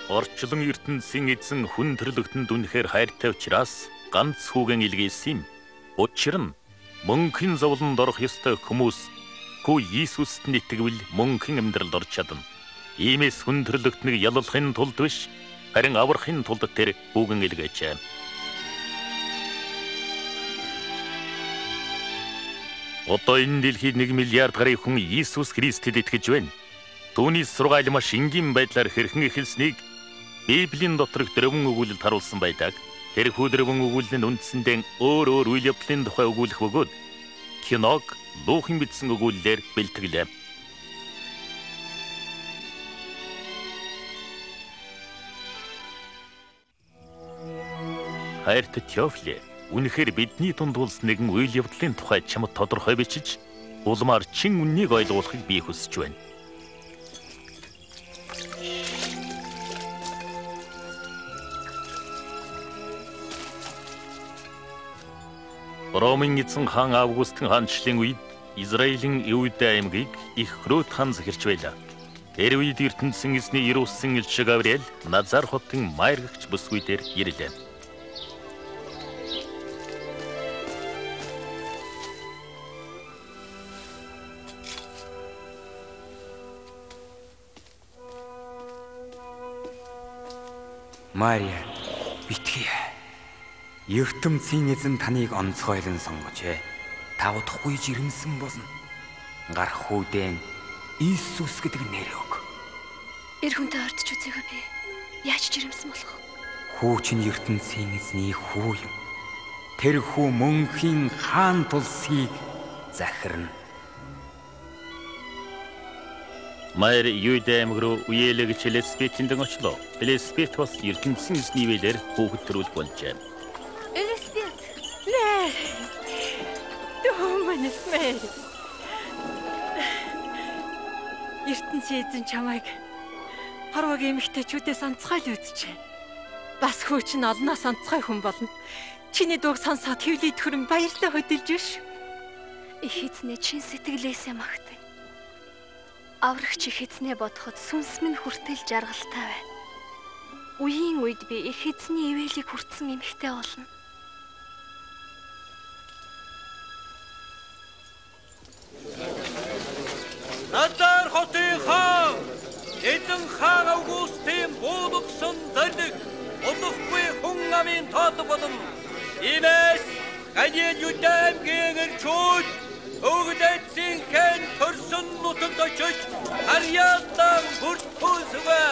Орчлон ертөнцийн эзэн хүн төрлөختөнд үнэхээр хайртай учраас ганц хүүгэн илгээсэн юм. Учир нь мөнхийн зовлонд орох ёстой хүмүүс хүү Иесуст нь итгэвэл мөнхийн амьдралд орж чадна. Иймээс хүн төрлөختнийг яллахын тулд биш, харин аврахын тулд тэр хүүгэн илгээжээ. Одоо энэ дэлхийд 1 миллиард гаруй хүн Иесус Христэд итгэж байна. Түүний сургаал маш энгийн байдлаар хэрхэн эхэлснийг Библийн доторх дөрвөн өгүүлэлд харуулсан байдаг. Тэрхүү дөрвөн өгүүлэл нь үндсэндээ өөр үйл явдлын тухай өгүүлэх бөгөөд киног Лухан бичсэн өгүүлэлээр бэлтгэлээ. Хайртай Теофил, үнэхээр бидний дунд улс нэгэн үйл явдлын тухай чамд тодорхой бичиж, улмаар чин үннийг ойлгуулахыг би хүсэж байна. Ромын эзэн хаан Августын хаанчлалын үед Израилийн Иудэ аймгийг их Хрот хаан захирч байлаа. Тэр үед ертөнцийн эзний Иерусалим элч Гавриэл Назар хотын Майргагч бүсгүй дээр ирлээ. Мария, битгий. ертөнцийн эзэн таныг онцгойлон сонгож та удахгүй жирэмсэн болно. Гарах хүүдэн Иесус гэдэг нэр өг. Эр хүнтэй ордч үзээгүй би. Яаж жирэмсэн болох? Хүү чинь ертөнцийн эзний хүү юм. Тэр хүү мөнхийн хаан тулсыг захирна. Майр Юдэ аймаг руу үеэлэгч Элизабетийн дэн очлоо. Элизабет бас ертөнцийн эзний ивэлэр хүүхэд төрүүлэх болжээ. Элизабет! Мэр! Дүүмэнэс мэр! ертөнцийн эзэн чамайг Харвагийн эмэгтэйчүүдээс онцгойл үзжээ. Бас хүү чинь олноос онцгой хүн болно. Чиний дууг сонсоод хөвлөд хөрөн баярлаа хөдөлж биш. Их эзнээ чин сэтгэлээсээ магтана. Аврагч их эзнээ бодоход сүнс минь хүртэл жаргалтай байна. Үеийн үед би их эзний ивэлийг хүртсэн эмэгтэй болно. Назар хотын хаан эзэн хаан Августын буулгасан зориг удахгүй хүн амын тод болно. Иймээс Галил Юдэ аймгийн эрчүүд өгдөөцийн хэн төрсөн нутагт очиж харьяатан бүртгүүлсвэ.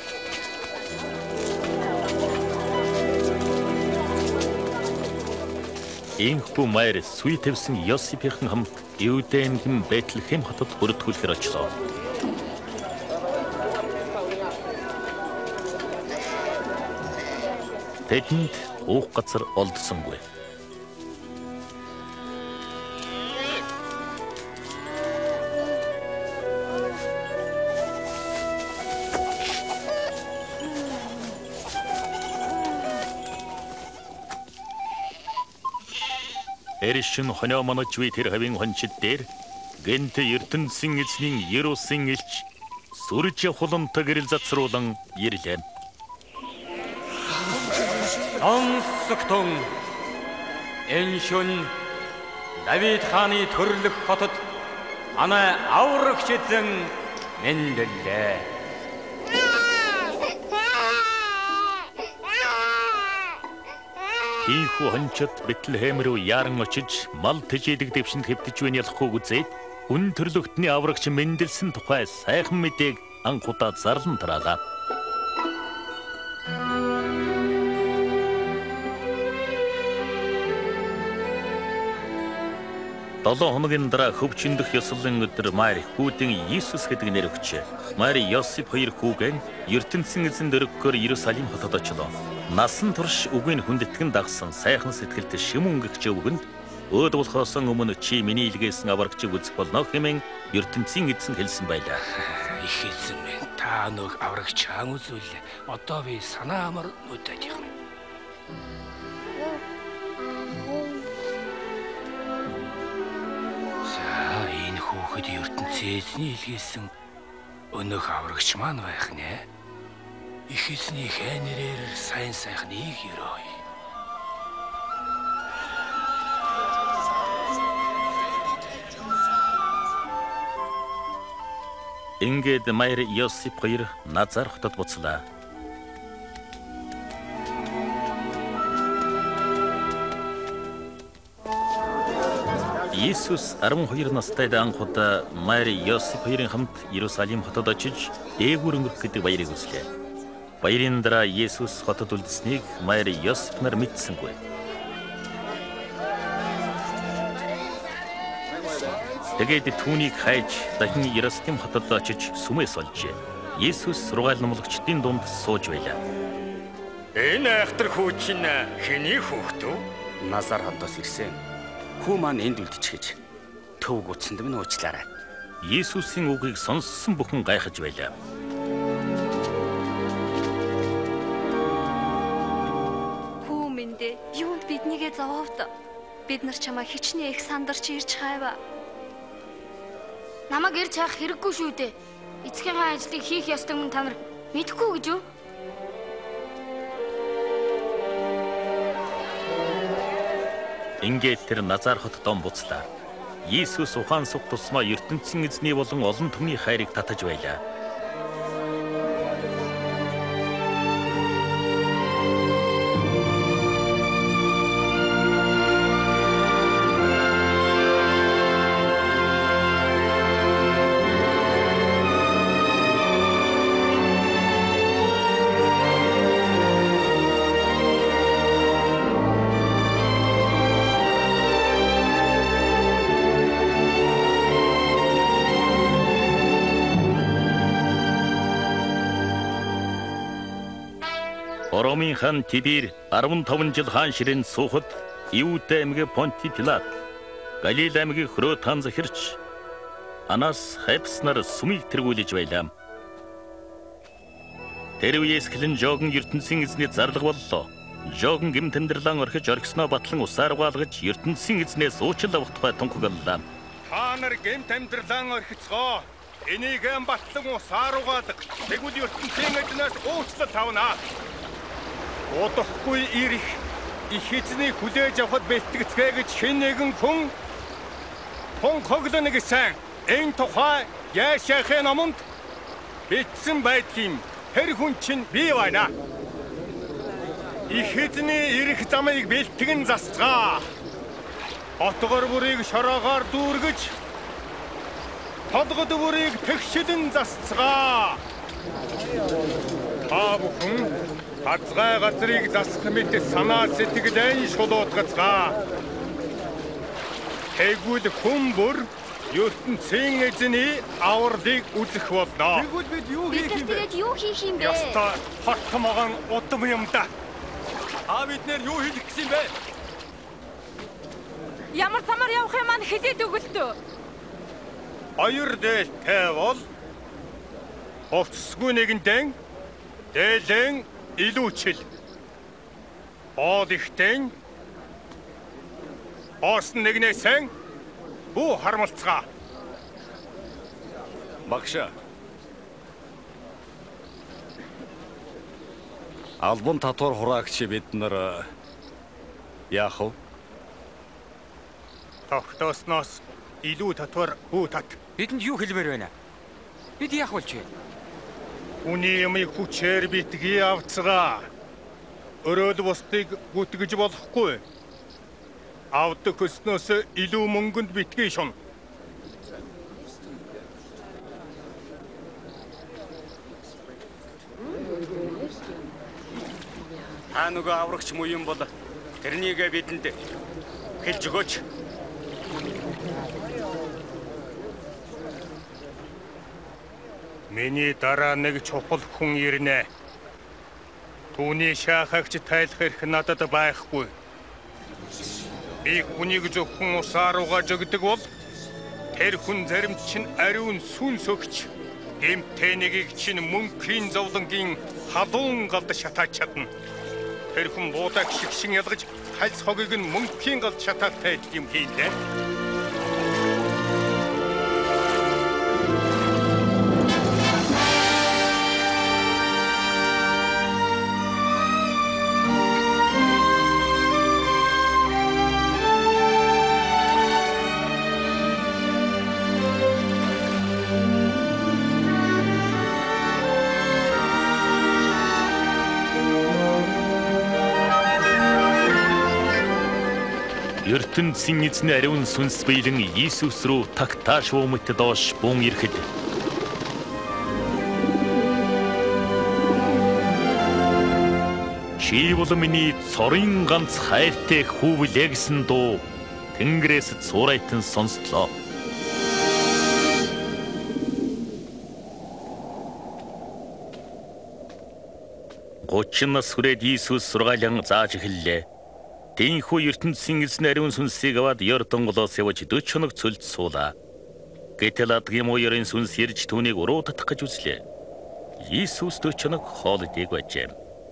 Иймхүү Майр сүй тавьсан Йосипийн хамт Юдэ аймгийн Бэтлехэм хотод бүртгүүлэхээр очлоо. Тэдэнд уух газар олдсонгүй. Эршин хонио манаж ви тэр хавийн хончид дээр гэнт ертөнцийн эзний Иерусалим элч сүрж хулантай гэрэл зацруулан ирлээ. Сонсогтун энэ шөнө Давид хааны төрлөх хотод манай аврагч эзэн мэндэллээ. Ийхүү хончид Бэтлехэм рүү яаран очиж мал тэжээдэг дэвшинд хэвтэж байна ялахгүй үзээд хүн төрлөختний аврагч мэндэлсэн тухай сайхан мэдээг анхудаа зарлан тараалаа. 7 хоногийн дараа хөвчөндөх ёслолын өдөр Мари хүүдэн Иесус гэдэг нэр өгчээ. Мари Йосип хоёр хүүгэн ертөнцийн эзэн дөрөггөөр Иерусалим хотод очлоо. Насан турш үгийн хүндэтгэн дагсан сайхан сэтгэлтэй шим өнгөгч өвгөнд өөд болохоос өмнө чи миний илгээсэн аврагчийг үзэх болно хэмээн ертөнцийн эзэн хэлсэн байлаа. Их эзэн минь та нөх аврагч хаан үзвэл одоо би санаа амар нүдэд юм. Хүүхэд ертөнцийн эзний илгээсэн өнөөх аврагч маань байх нэ. их эзний хайнэрээр сайн сайхныг өрөөе. Ингээд Мари Йосип хоёр Назар хотод буцлаа. Иесус 12 настайд анхудаа Мари Йосип хоёрын хамт Иерусалим хотод очиж дээгүүр өнгөрөх гэдэг баярыг үзлээ. Баярын дараа Иесус хотод үлдсэнийг Мари Йосип нар мэдсэнгүй. Тэгээд түүнийг хайж дахин Иерусалим хотод очиж сүмээс олжээ. Иесус сургаал номлогчдын дунд сууж байлаа. Энэ айхтар хүү чинь хэний хүүхэд вэ? Назар хотоос ирсэн. Хүү маань энд үлдчихэж төвөг утсанд минь уучлаарай. Иесусийн үгийг сонссон бүхэн гайхаж байлаа. Хүү минь дээ, юунд биднийгээ зовоовд? Бид нар чамаа хичнээн их сандарч ирж хайва. Намайг ирж хаах хэрэггүй шүү дээ. Эцгийн ажлыг хийх ёстойг нь та нар мэдэхгүй гэж юу? Ингээд тэр Назар хотод буцлаа. Иесус ухаан сух тусмаа ертөнцийн эзний болон олон түмний хайрыг татаж байлаа. Ромын хан Тибер 15 жил хаан ширээн суухад Иудэ аймгийн Понти Пилат, Галил аймгийн Хротан захирч Анас Хайпс нар сүмийг тэргүүлж байлаа. Тэр үеэс эхлэн Жогон ертөнцийн эзний зарлага боллоо. Жогон гим тэмдэрлэн орхиж оргисноо батлан усаар угаалгаж ертөнцийн эзнээс уучлал авах тухай тунхаглалаа. Та нар гим тэмдэрлэн орхицгоо. Энийг батлан усаар угаадаг. Тэгвэл ертөнцийн эзнээс уучлал тавна. Удахгүй ирэх их эзний хүлээж авахд бэлтгэцгээ гэж хэн нэгэн хүн тунхаглана гэсэн энэ тухай Яшахын номонд бичсэн байдгийн тэр хүн чинь бий байна. Их эзний ирэх замыг бэлтгэн засцгаа. Отгор бүрийг шороогоор дүүргэж толгод бүрийг тэгшилэн засцгаа. Та бүхэн хазгай газрыг засах мэт санаа сэтгэлээ шулуутгацгаа. Тэгвэл хүн бүр ертөнцийн эзний авралыг үзэх болно. Тэгвэл бид юу хийх юм бэ? Тэгээд юу хийх юм бэ? Яста хортомогон удам юм да. Та бид нэр юу хийх гэсэн бэ? Ямар замаар явах юм маань хэлээд өгөлтөө. Хоёр дээлтэй бол хувцсгүй нэгэнтэн дээлэн илүүчил. Бод ихтэн боосон нэгнээсэн бүү хармалцгаа. Багшаа. Албан татвар хураагч бид нар яах вэ? Тогтоосноос илүү татвар бүү тат. Бидэнд юу хэлмээр байна? Бид яах болж вэ? Үний ямыг хүчээр битгий авцгаа. Өрөөл бусдыг гүтгэж болохгүй. Авдаг хөснөөс илүү мөнгөнд битгий шун. Та нөгөө аврагч муу юм бол тэрнийг бидэнд хэлж өгөөч. Миний дараа нэг чухал хүн ирнэ. Түүний шахагч тайлах эрх надад байхгүй. Би хүнийг зөвхөн усаар угааж өгдөг бол тэр хүн заримд чинь ариун сүнс өгч гэмтэнэгийг чинь мөнхийн зовлонгийн халуун галд шатаач чадна. Тэр хүн буудаг шигшин ялгаж хальс хогийг нь мөнхийн галд шатаатай юм хийлээ. ертөнцийн эзний ариун сүнс биелэн Иесус рүү тагтааш уумт доош бун ирэхэд чи бол миний цорын ганц хайртай хүү билээ гэсэн дуу Тэнгэрээс цуурайтан сонсдлоо. Гочин нас хүрээд Иесус сургаалan зааж эхэллээ. Тэнхүү ертөнцийн эзний ариун сүнсийг аваад Йорданголоос явж 40 хоног цөлд суулаа. Гэтэл адгийн муурын сүнс ирж түүнийг уруу татах гэж үзлээ. Иесус 40 хоног хоолойг байжээ.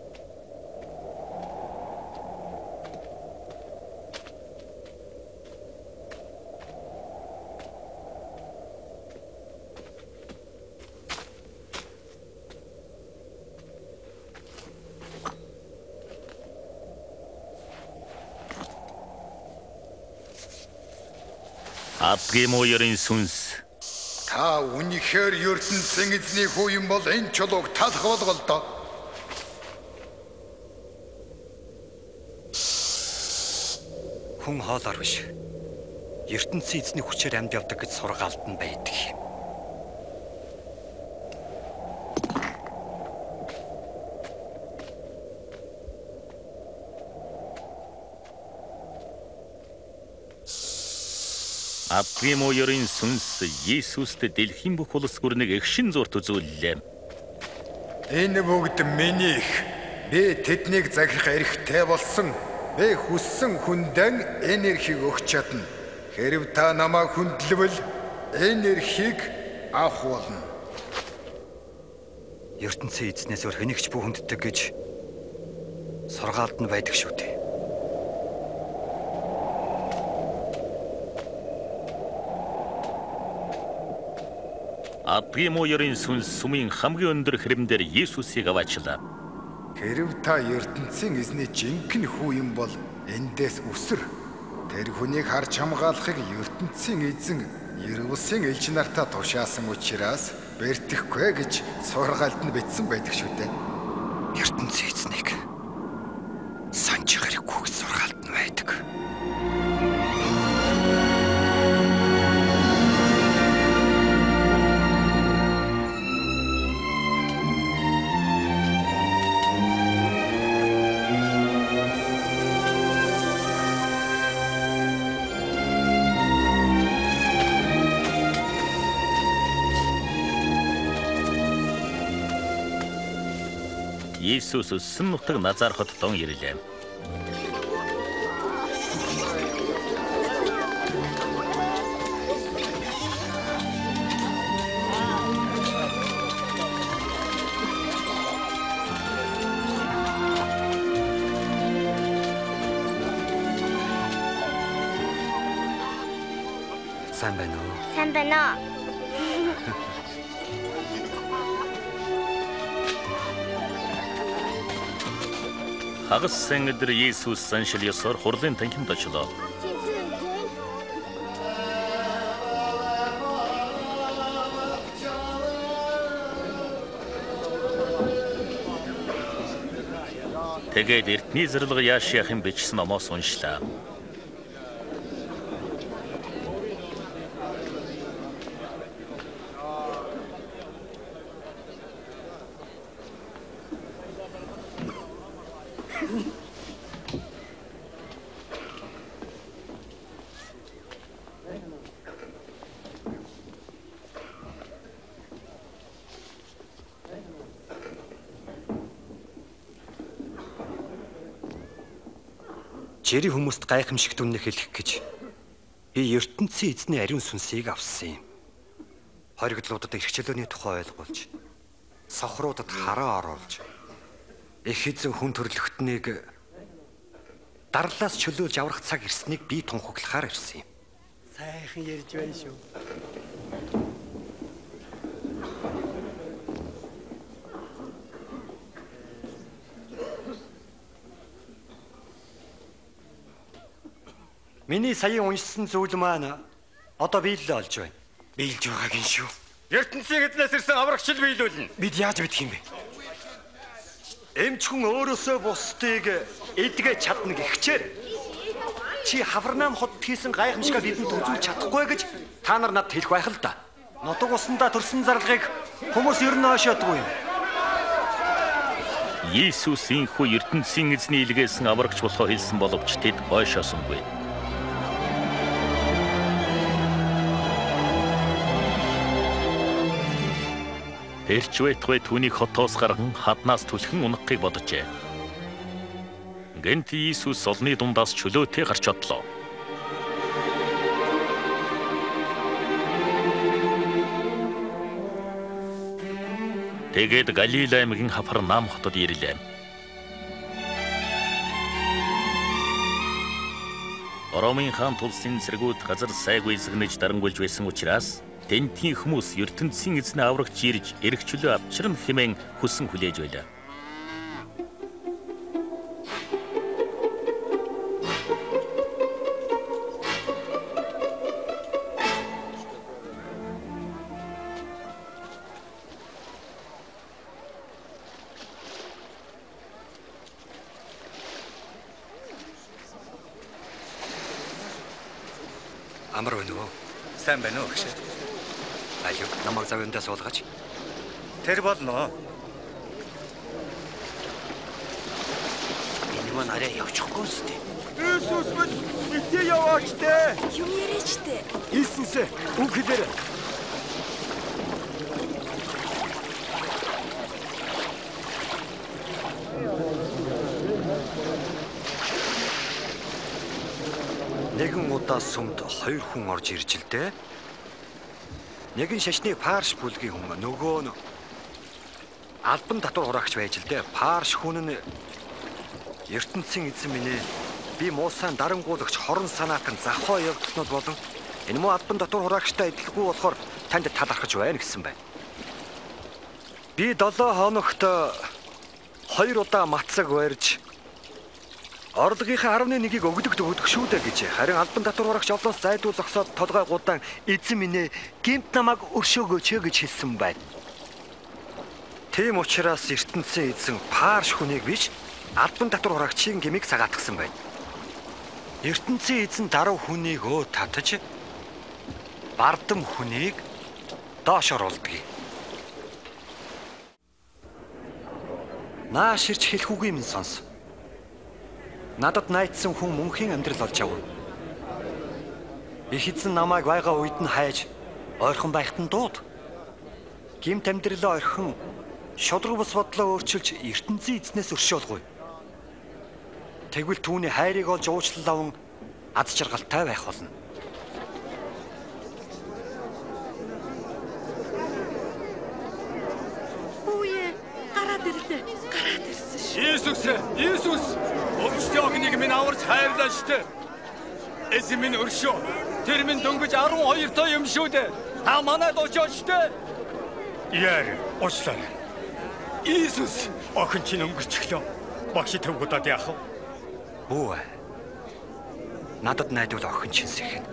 Адгийн муурын сүнс та үнэхээр ертөнцийн эзний хүү юм бол энэ чулууг талах болгол доо. Хүн хоолоор биш. ертөнцийн эзний хүчээр амьд явдаг гэж сургаалт нь байдаг юм. Адгийн муурын сүнс Иесуст дэлхийн бүх улс бүрнийг эгшин зурт үзүүллээ. Энэ бүгд минийх. Би тэднийг захирах эрхтэй болсон. Би хүссэн хүндэн энэ эрхийг өгч чадна. Хэрэв та намайг хүндлэвэл энэ эрхийг авах болно. ертөнцийн эзнээс өөр хэнийгч бүхэнддэг гэж сургаалт нь байдаг шүү дээ. Адгийн муурын сүнс сүмийн хамгийн өндөр хэрэмдээр Иесусыг аваачлаа. Хэрэв та ертөнцийн эзний жинхэнэ хүү юм бол эндээс үсэр. Тэр хүнийг харж хамгаалахыг ертөнцийн эзэн Ерөөлсөн элч нартаа тушаасан учраас бэртэхгүй гэж сургаалт нь бичсэн байдаг шүү дээ. ертөнцийн эзнийг санаж гарахгүй гэж сургаалт нь байдаг. Иесус өссөн нутаг Назар хотод ирлээ. Сайн байна уу? Сайн байна уу? Хагас сан өдөр Иесус саншил ёсоор хурлын танхимд очлоо. Тэгээд эртний зэрлэг Яшияхын бичсэн номоос уншлаа. Жири хүмүүст гайхамшигт үнэ хэлэх гэж би ертөнцийн эзний ариун сүнсийг авсан юм. Хоригдлуудад эрх чөлөөний тухай ойлгуулж, сохруудад хараа оруулж, их эзэн хүн төрлөختнийг дарлаас чөлөөлж аврах цаг ирснийг би тунхаглахаар ирсэн юм. Сайхан ярьж байна шүү. Миний саяын уншсан зүйл маань одоо биелэл олж байна. Биелж байгаагийн шүү. ертөнцийн эзнээс ирсэн аврагчл биелүүлнэ. Бид яаж мэдх юм бэ? Эмч хүн өөрөөсөө бусдыг эдгэж чадна гихчээр Чи Хаварнам хотод хийсэн гайхамшигаа бидэнд үзүүлж чадахгүй гэж та нар надад хэлэх байх л да. Нутаг усандаа төрсөн зарлагыг хүмүүс ер нь ойшоодгүй юм. Иесус инхүү ертөнцийн эзний илгээсэн аврагч болохоо хэлсэн боловч тэд ойшоосонгүй. Тэрч байтугай түүнийг хотоос гарган хаднаас түлхэн унахыг боджээ. Гэнт Иесус олны дундаас чөлөөтэй гарч одлоо. Тэгээд Галил аймгийн Хафарнаум хотод ирлээ. Ромын хаан тулсын цэргүүд газар сайгүй эзэгнэж дарангуйлж байсан учраас тентхийн хүмүүс ертөнцийн эзний аврагч ирж эрх чөлөө авчирна хэмээн хүсэн хүлээж байлаа. Амар байна уу? Сайн байна уу гэж. Аюу, намайг завьяндаа суулгаач. Тэр болно. Энэ маань арай явчихгүй сте. Иесус минь битээ яваач дээ. Юм яриач дээ. Иесус үг хэлээр. Нэгэн удаа сумд хоёр хүн орж ирж л дээ. Нэг нь шашны Парш бүлгийн хүн, нөгөө нь албан татвар хураагч байж л дээ. Парш хүн нь ертөнцийн эзэн минь ээ. Би муусаан дарангуулагч хорон санаатан захоо явдлууд болон энэ муу албан татвар хураагчтай адилгүй болохоор танд талархаж байна гэсэн байна. Би 7 хоногт 2 удаа мацаг барьж орлогынхаа 11-ийг өгдөг шүү дээ гэж. Харин албан татвар хураагч олоос зайдуу зогсоод толгой гудаан эзэн минь ээ гэмт намайг өршөөгөөч гэж хэлсэн байна. Тийм учраас ертөнцийн эзэн Парш хүнийг биш албан татвар хураагчийн гмийг сагаатгсан байна. ертөнцийн эзэн даруй хүнийг татаж бардам хүнийг доош оруулдаг. Нааш ирж хэлэхүүгүй минь сонс. Надад найдсан хүн мөнхийн амьдрал олж авав. Их эзэн намайг байгаа үед нь хайж ойрхон байхад нь дууд. Гэмт амьдралаа орхин шудраг бус бодлоо өөрчилж ертөнцийн эзнээс өршөөлгүй. Тэгвэл түүний хайрыг олж уучлал аван аз жаргалтай байх болно. Үе гараад ирлээ. Гараад ирсэн шүү. Иесус! Өвчтөе огныг минь аварч хайрлаа штэ. Эзэн минь өршөө. Тэр минь дөнгөж 12 тоо юм шүү дээ. Та манайд очооч штэ. Яар, очлаа. Иесус! Охин чинь өнгөрчихлөө. Багш төвгөдөд яах вэ? Бүү. Надад найдвал охин чинь сэхэн.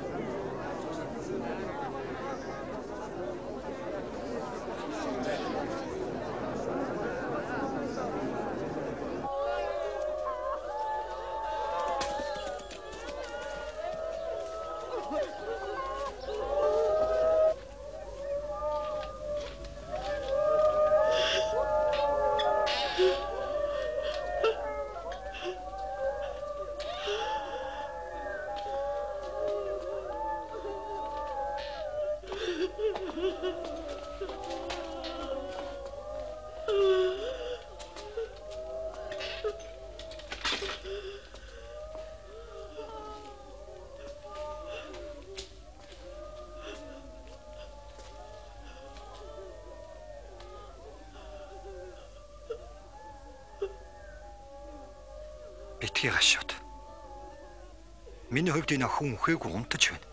Битгий гашууд. Миний хувьд энэ хүн үхээгүй унтаж байна.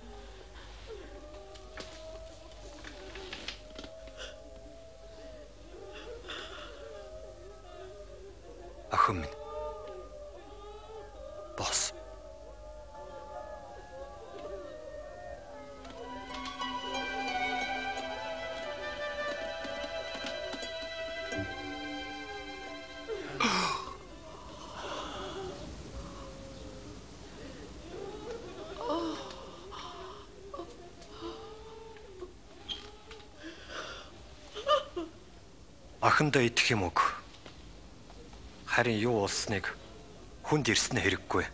Охин минь. Бос. Охиндоо идэх юм уу? Харин юу болсныг хүнд ирсэн хэрэггүй.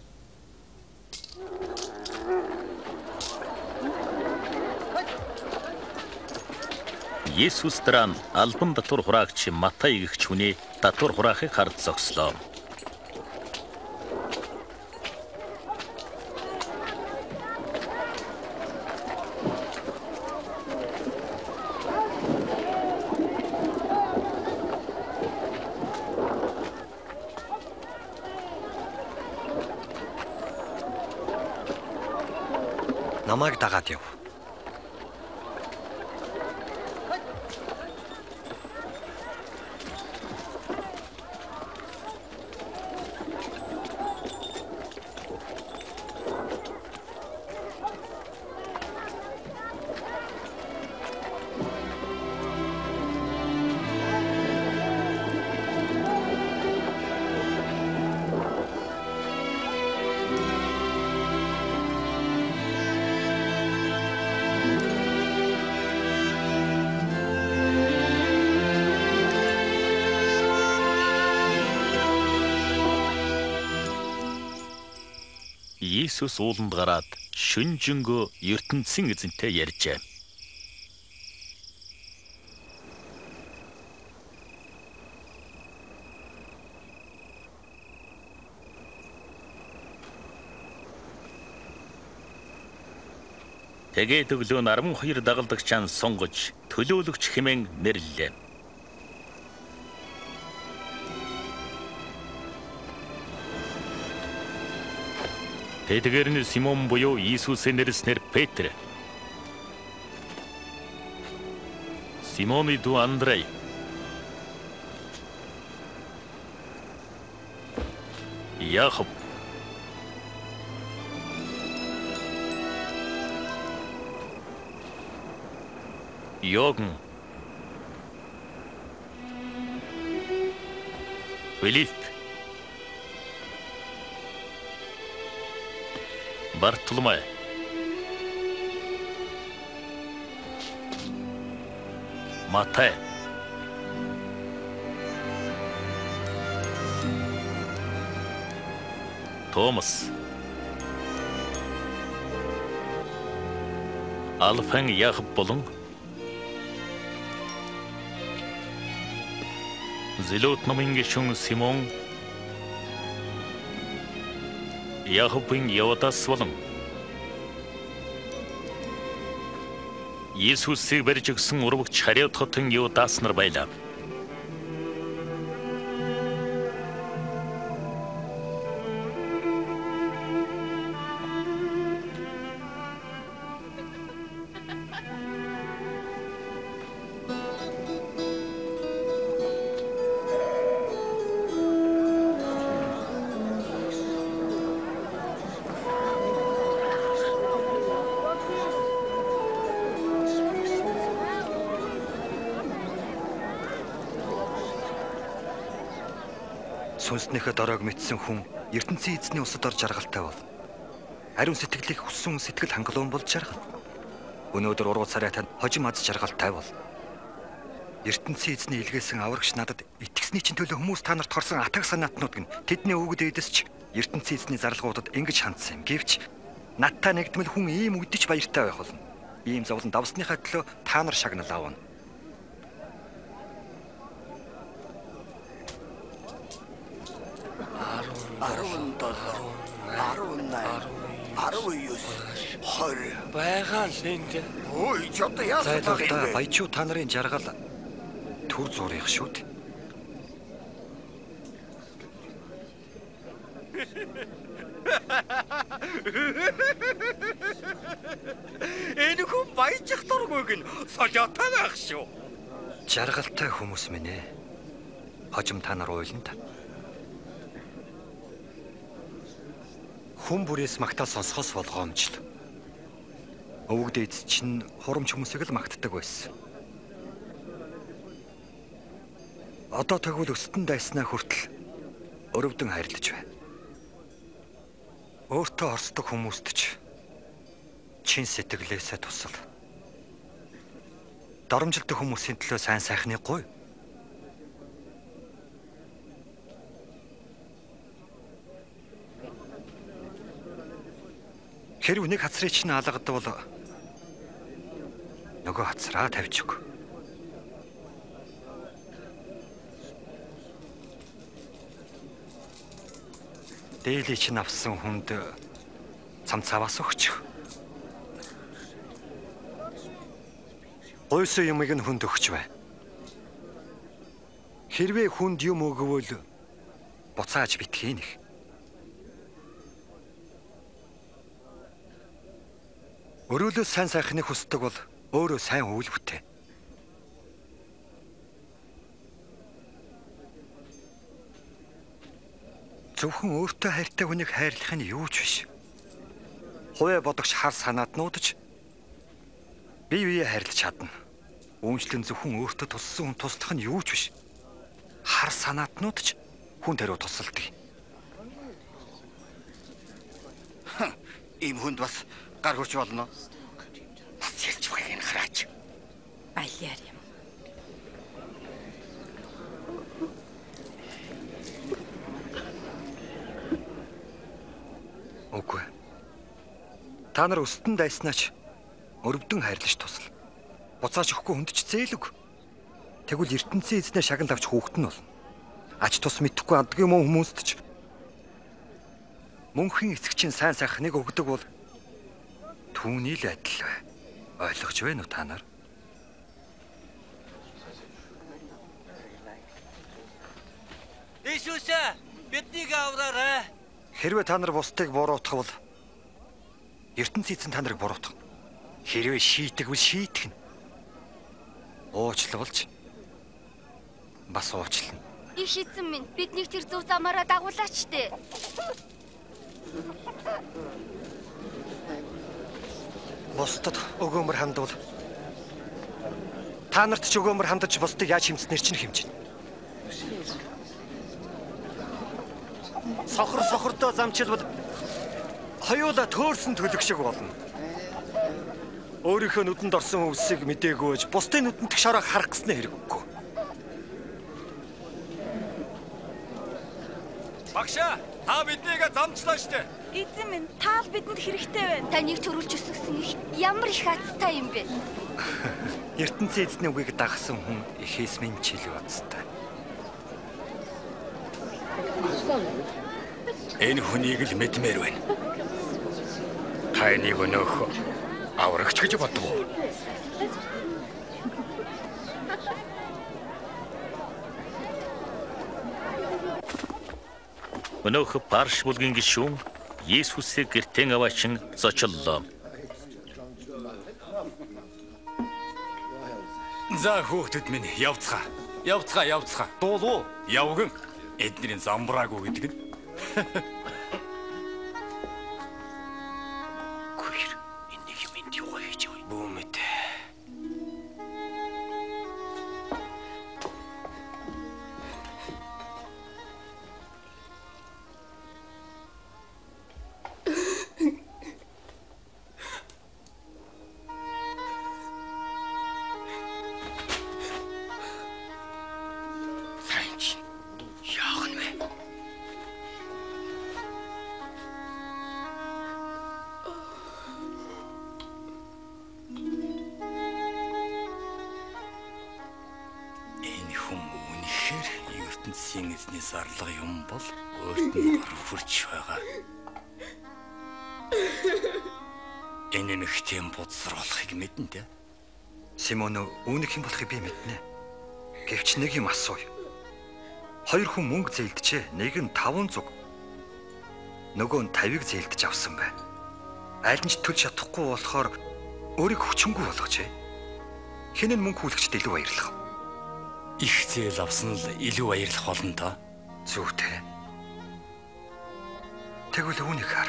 Есүс дараа нь албан татвар хураагч Матай гэгч хүний татвар хураахыг хард зогслоо. Намайг дагаад яв. Есүс ууланд гараад шүнжэнгөө ертөнцийн эзэнтэй ярьжээ. Тэгээд өглөө нь 12 дагалдагчаан сонгож төлөөлөгч хэмээн нэрлэлээ. Тэдгээр нь Симон буюу Иесусийн нэрснэр Петр, Симоны дүү Андрей, Яаков, Йоган, Филипп, Бартоломай, Матай, Томас, Алфан Яаков болон Зелот намын гишүүн Симон, Яаковын Явдас болон Иесусыг барьж өгсөн урвагч Хариот хотын Явдас нар байлаа. Сүнснийхээ дороог мэдсэн хүн ертөнцийн эзний усад орж жаргалтай бол. Ариун сэтгэлийг хүссэн сэтгэл хангалуун болж жаргал. Өнөөдөр уруу царай танд хожим аз жаргалтай бол. ертөнцийн эзний илгээсэн аврагч надад итгэсний чинь төлөө хүмүүс та нарт хорсон атаг санаатнууд гэн тэдний өвгөд эдэсч ертөнцийн эзний зарлгуудад ингэж хандсан юм. Гэвч надтай нэгдмэл хүн ийм үдэж баяртай байх болно. Ийм зовлон давсныхаа төлөө та нар шагнал аавна. 20 байгаа л энд. Ой, ч одоо яасан баг юм бэ? Баячуу та нарын жаргал төр зурих шүү дээ. Энэ хүн баяжих дургүйг нь солиотой байх шүү. Жаргалтай хүмүүс минь ээ. Хожим та нар уйлна та. Хүн бүрээс магтаал сонсохоос болгоомжл. Өвгд эд чинь хурамч хүмүүсийг л магтдаг байсан. Одоо тэгвэл өстөн дайснаа хүртэл өрөвдөн хайрлаж байна. Өөртөө орсдог хүмүүст ч чин сэтгэлээсээ тусал. Доромжилдог хүмүүсийн төлөө сайн сайхны гуй. Хэрв нэг хацрыг чинь алгадвал нөгөө хацраа тавьж өг. Дээлий чинь авсан хүнд цам цаваас өгч. Гойсон юмыг нь хүнд өгч бай. Хэрвээ хүнд юм өгвөл буцааж битгий нэх. Өрөөлөөс сайн сайхныг хүсдэг бол өөрөө сайн үйл бүтээ. Зөвхөн өөртөө хайртай хүнийг хайрлах нь юу ч биш. Хувиа бодогч хар санаад нуудаж бие биеэ хайрлаж чадна. Үүнчлэн зөвхөн өөртөө туссан хүн туслах нь юу ч биш. Хар санаад нуудаж хүн тариу тусалдаг. Ийм хүнд бас гар хурж болно. Бас ялж байгааг нь хараач. Баялаар юм. Үгүй. Та нар өстөн дайснаач өрөвдөн хайрлаж тусал. Буцааж өгөхгүй хүнд ч зээлэг. Тэгвэл ертөнцийн эзнээ шагнал авч хүүхэд нь болно. Ач тус мэдхгүй адгийн мөн хүмүүст ч мөнхийн эцэгчийн сайн сайхныг өгдөг бол түүний л адил бай. Ойлгож байна уу та нар? Иесус биднийг авраарай. Хэрвээ та нар бусдыг буруутгах бол ертөнцийн эзэн та нарыг буруутгах. Хэрвээ шийтгвэл шийтгэн. Уучлалж бас уучлана. Их эзэн минь биднийг тэр зөв замаараа дагуулаач дээ. Бусдад өгөөмөр хандвал та нарт ч өгөөмөр хандаж бусдыг яаж хэмцснээр чинь хэмжинэ. Сохордоо замчилбал хоёулаа төөрсөн төлөг шиг болно. Өөрийнхөө нүдэнд орсон өвсийг мдэггүйж бусдын нүдэнд шараа харах гэснээ хэрэггүй. Багшаа, та биднийг замчлаа штэ. Эзэн минь таал бидэнд хэрэгтэй байна. Таныг төрүүлж өсгсөн их ямар их азтай юм бэ? ертөнцийн эзний үгийг дагсан хүн ихээс минь чил бацтай. Энэ хүнийг л мэдмээр байна. Та энийг өнөөх аврагч гэж бодов. Өнөөх парш булгийн гишүүн Есүсийг гэртэн аваачин зочлоо. За хүүхдүүд минь явцгаа. Дуулуу. Явган. Эднэрийн замбраагүй гэдэг нь. Гүр энийг минь юу хийж вэ? Бүүмэд. Зарлага юм бол өөрт нь гар хүрч байгаа. Энэ нөхцөлийн буцруулахыг мэднэ дээ. Симон үүнийг хэн болохыг би мэднэ. Гэвч нэг юм асууя. Хоёр хүн мөнгө зээлдэжээ. Нэг нь 500. Нөгөө нь 50-ыг зээлдэж авсан байна. Аль нь ч төлж чадахгүй болохоор өөрийг хүчингүй болгожээ. Хэн нь мөнгө хүлэгчд илүү баярлах? Их зээл авсан л илүү баярлах болно та. Зүйтэй. Тэгвэл үүнийг хар.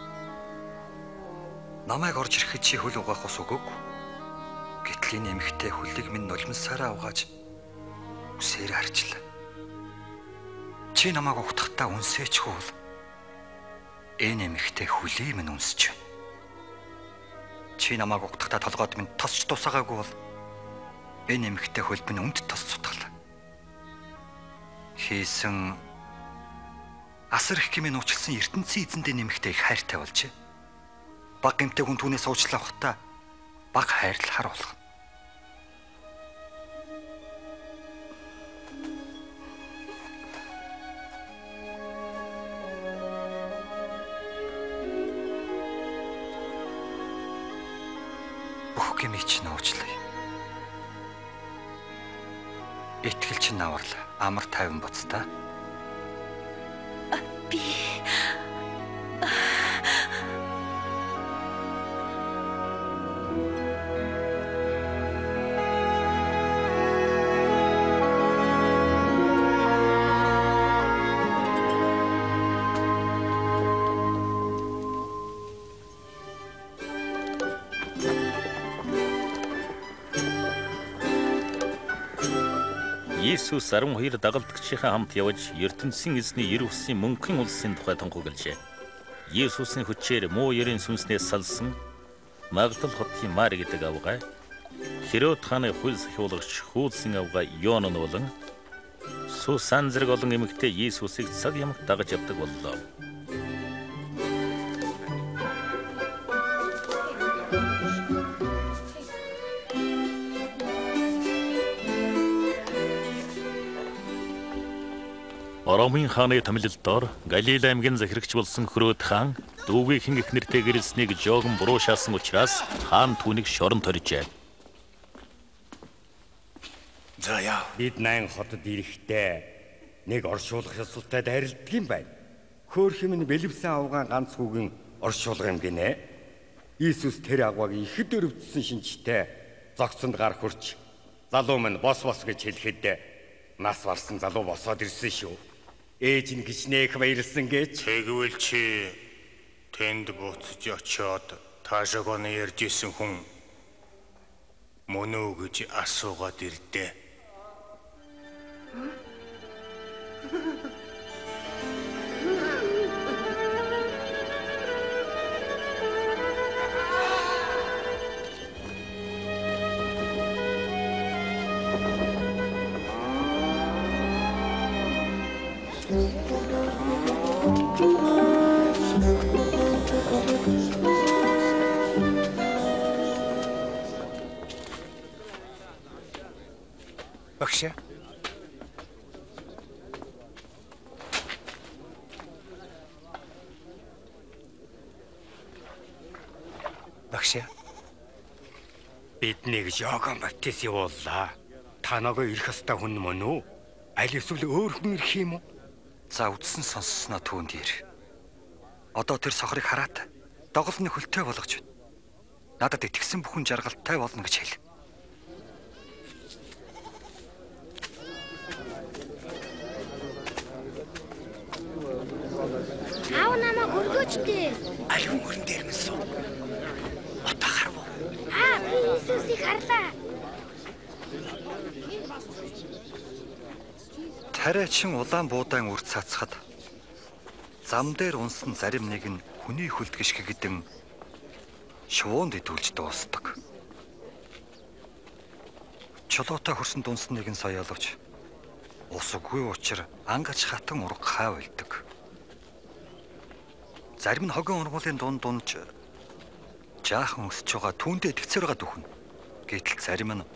Намайг орж ирэхэд чи хөл угаах ус өгөөгүй. Гэтэл энэ эмэгтэй хөлийг минь нулимсаараа угааж үсээр харчлаа. Чи намайг угтахтаа үнсээчгүй бол энэ эмэгтэй хөлийг минь үнсэж байна. Чи намайг угтахтаа толгойд минь тосч тусаагаагүй бол энэ эмэгтэй хөл минь өмд тос цутгалаа. Хийсэн асар их хэмээн уучлсан ертөнцийн эзэндээ нэмэгтэй их хайртай болжээ. Баг гэмтэй хүн түүнээс уучлаа ухтаа баг хайрлахаар болгоно. Бүх гэмийг чинь уучлаа. Итгэл чинь аварлаа. Амар тайван боцтой. Би Иесус 12 дагалдагчийнхаа хамт явж ертөнцийн эзний ер бусын мөнхийн улсын тухай тунхаглажээ. Иесусийн хүчээр муу ерийн сүнснээс салсан Магдал хотын Мари гэдэг авгай, Херод хааны хөл сахиулагч Хүүдсийн авгай Йон нь болон Сусан зэрэг олон эмэгтэй Иесусыг цаг ямагт дагаж явдаг боллоо. Ромын хааны томилолтоор Галил аймгийн захирагч болсон Хөрөөд хаан дүүгийн их нэртэй гэрэлснийг жоогон буруу шаасан учраас хаан түүнийг шорон торжээ. За яа. Бид 8 хотод ирэхдээ нэг оршуулах ёсолтой дайралдаг юм байна. Хөөх юм нь бэлэвсэн авгаан ганц хүүгийн оршуулга юм гинэ. Иесус тэр авгааг ихэд өрөвдсөн шинжтэй зогцонд гар хурч залуу минь бос гэж хэлэхэд нас барсан залуу босоод ирсэн шүү. Ээж нь гिचнээх баярлсан гэж. Тэгвэл чи тэнд буцаж очиод таашааг нь ярьж исэн хүн мөн үү гэж асуугаад ирдээ. Багш. Багш. Биднийг Йохан Баптист явууллаа. Та нөгөө ирэх ёстой хүн мөн үү? Аль эсвэл өөр хүн ирэх юм уу? За үдсэн сонссноо түүнд ир. Одоо тэр сохрыг хараад доголны хөлтэй болгож байна. Надад итгэсэн бүхэн жаргалтай болно гэж хэл. Аав намайг өргөөчтэй. Аливаа мөрөн дээр мэсв. Одоо харав уу? Би Иесусыг харлаа. Тариачин улаан буудаан үр цацхад зам дээр унсан зарим нэг нь хүний хөлд гიშгэгдэн шувуунд идүүлж дуусдаг. Чулуутай хөрсөн дунсан нэг нь соёоловч ус үгүй учир ангаж хатан ураг хаа байлдаг. Зарим нь хогон ургуулын дундж жаахан өсөж байгаа түүндээ тэгцээр байгаа дөхөн. Гэтэл зарим нь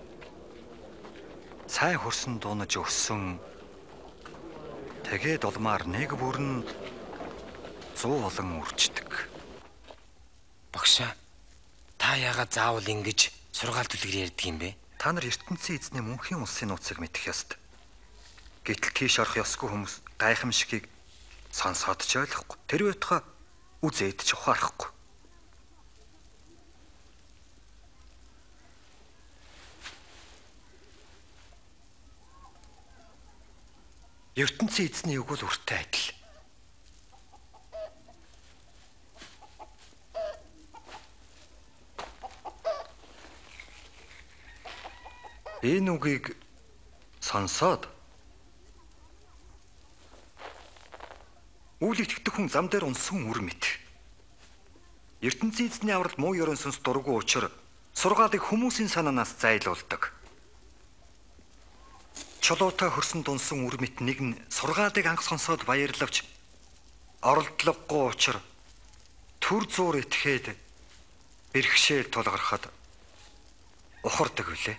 сайн хөрсөн дуунаж өссөн. Тэгээд улмаар нэг бүрэн 100 болон үрждэг. Багшаа, та яагаад заавал ингэж сургаалт үлгэр ярьдаг юм бэ? Та нар ертөнцийн эзний мөнхийн улсын нууцыг мэдэх ёстой. Гэтэл тийш орох ёсгүй хүмүүс гайхамшигыг сонсоод ч ойлгохгүй. Тэр байтугай үзээд ч ухаарахгүй. ертөнцийн эзний үг бол үртэй адил. Энэ үгийг сонсоод үйл итгэдэг хүн зам дээр унсан үр мэд. ертөнцийн эзний авралт муу ёрон сүнс дургүй учраа сургаалыг хүмүүсийн санаанаас зайлуулдаг. Чулуутай хөрсөн дунсан үр мэд нэг нь сургаалыг анх сонсоод баярлавч оролдлогогүй учраа төр зуур итгээд бэрхшээл тулгархад ухардаг үлээ.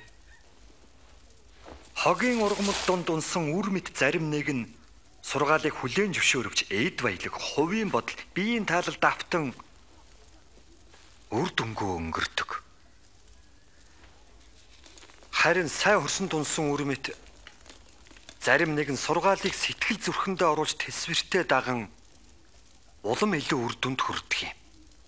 Хогийн ургамал дунд унсан үр мэд зарим нэг нь сургаалыг хүлээн зөвшөөрөвч эд баялаг хувийн бодол биеийн таалал давтан үр дүнгөө өнгөрдөг. Харин сайн хөрсөн тунсан үр мэд зарим нэг нь сургаалыг сэтгэл зүрхэндээ оруулж тэсвэртэй даган улам илүү үр дүнд хүрдэг юм.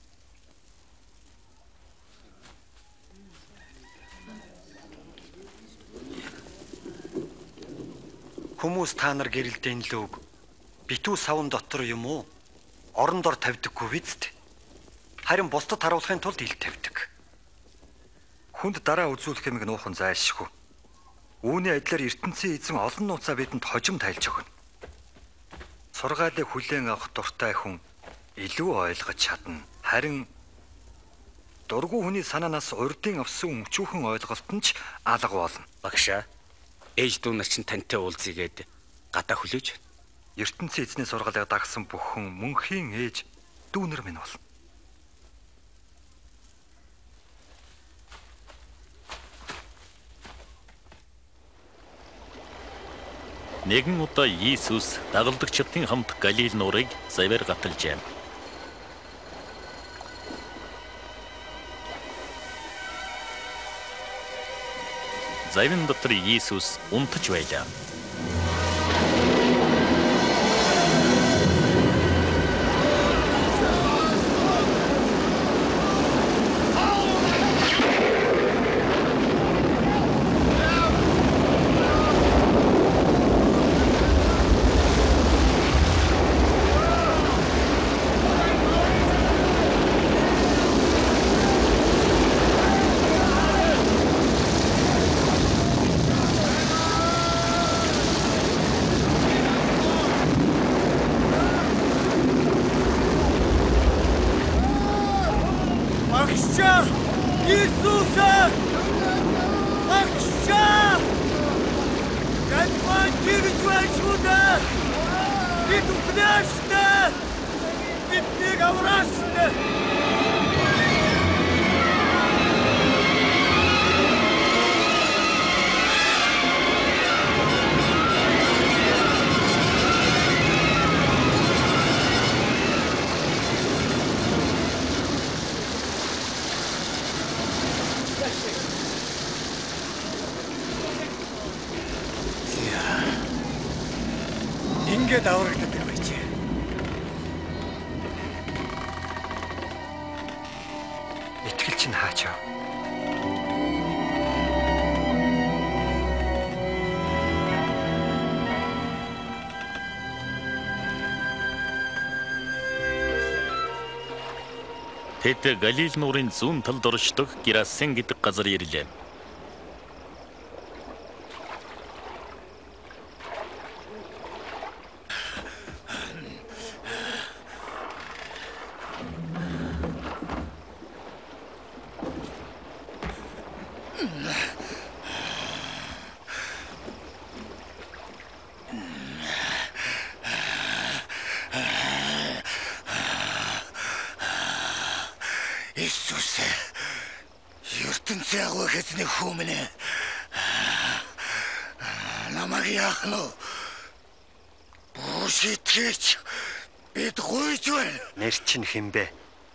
Хүмүүс та нар гэрэлдэн лөөг битүү савн дотор юм уу? Орон дор тавьдаггүй биз дээ. Харин бусдад харуулахын тулд ил тавьдаг. Хүнд дараа үзүүлэх юмыг нуухан зайлшгүй. Үүний адилаар ертөнцийн эзэн олон нууцаа бидэнд хожим тайлж өгнө. Сургаалыг хүлээн авах дуртай хүн илүү ойлгож чадна. Харин дургүй хүний санаанаас урдын авсан өмчүүхэн ойлголт нь ч алга болно. Багшаа, ээж дүү нар чинь тантай уулзъягээд гадаа хүлээж байна. ертөнцийн эзний сургаалыг дагсан бүх хүн мөнхийн ээж дүүнэр минь болно. Нэгэн удаа Иесус дагалдагчдын хамт Галил нуурыг завьар гаталжээ. Завин дотор Иесус унтаж байлаа. Ингээд аврагддаг байж. Итгэл чинь хаачаа. Тэд Галил нуурын зүүн талд оршдог Герасен гэдэг газар ирлээ. Намайг яах нь? Бүшитгэж бид гуйж байна. Нэр чинь хэн бэ?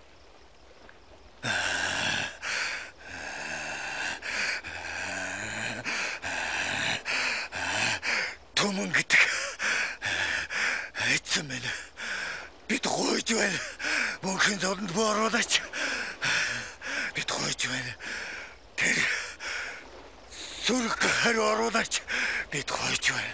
Түмэн гэдэг эцэн минь бид гуйж байна. Мөнхийн зовлонд бооруулаач. Бид гуйж байна. Тэр сүрэг хариу оруулаач. Бид гуйж байна.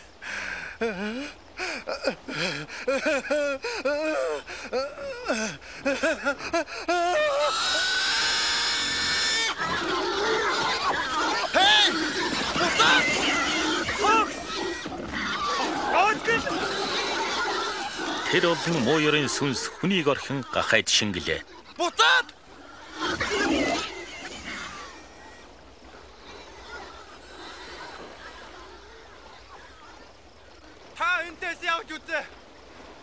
Hey! Бутан! Фокс! Отгон! Тэр олон муу ёрын сүнс хүнийг орхин гахайд шингэлээ. Бутан! Явж үзээ.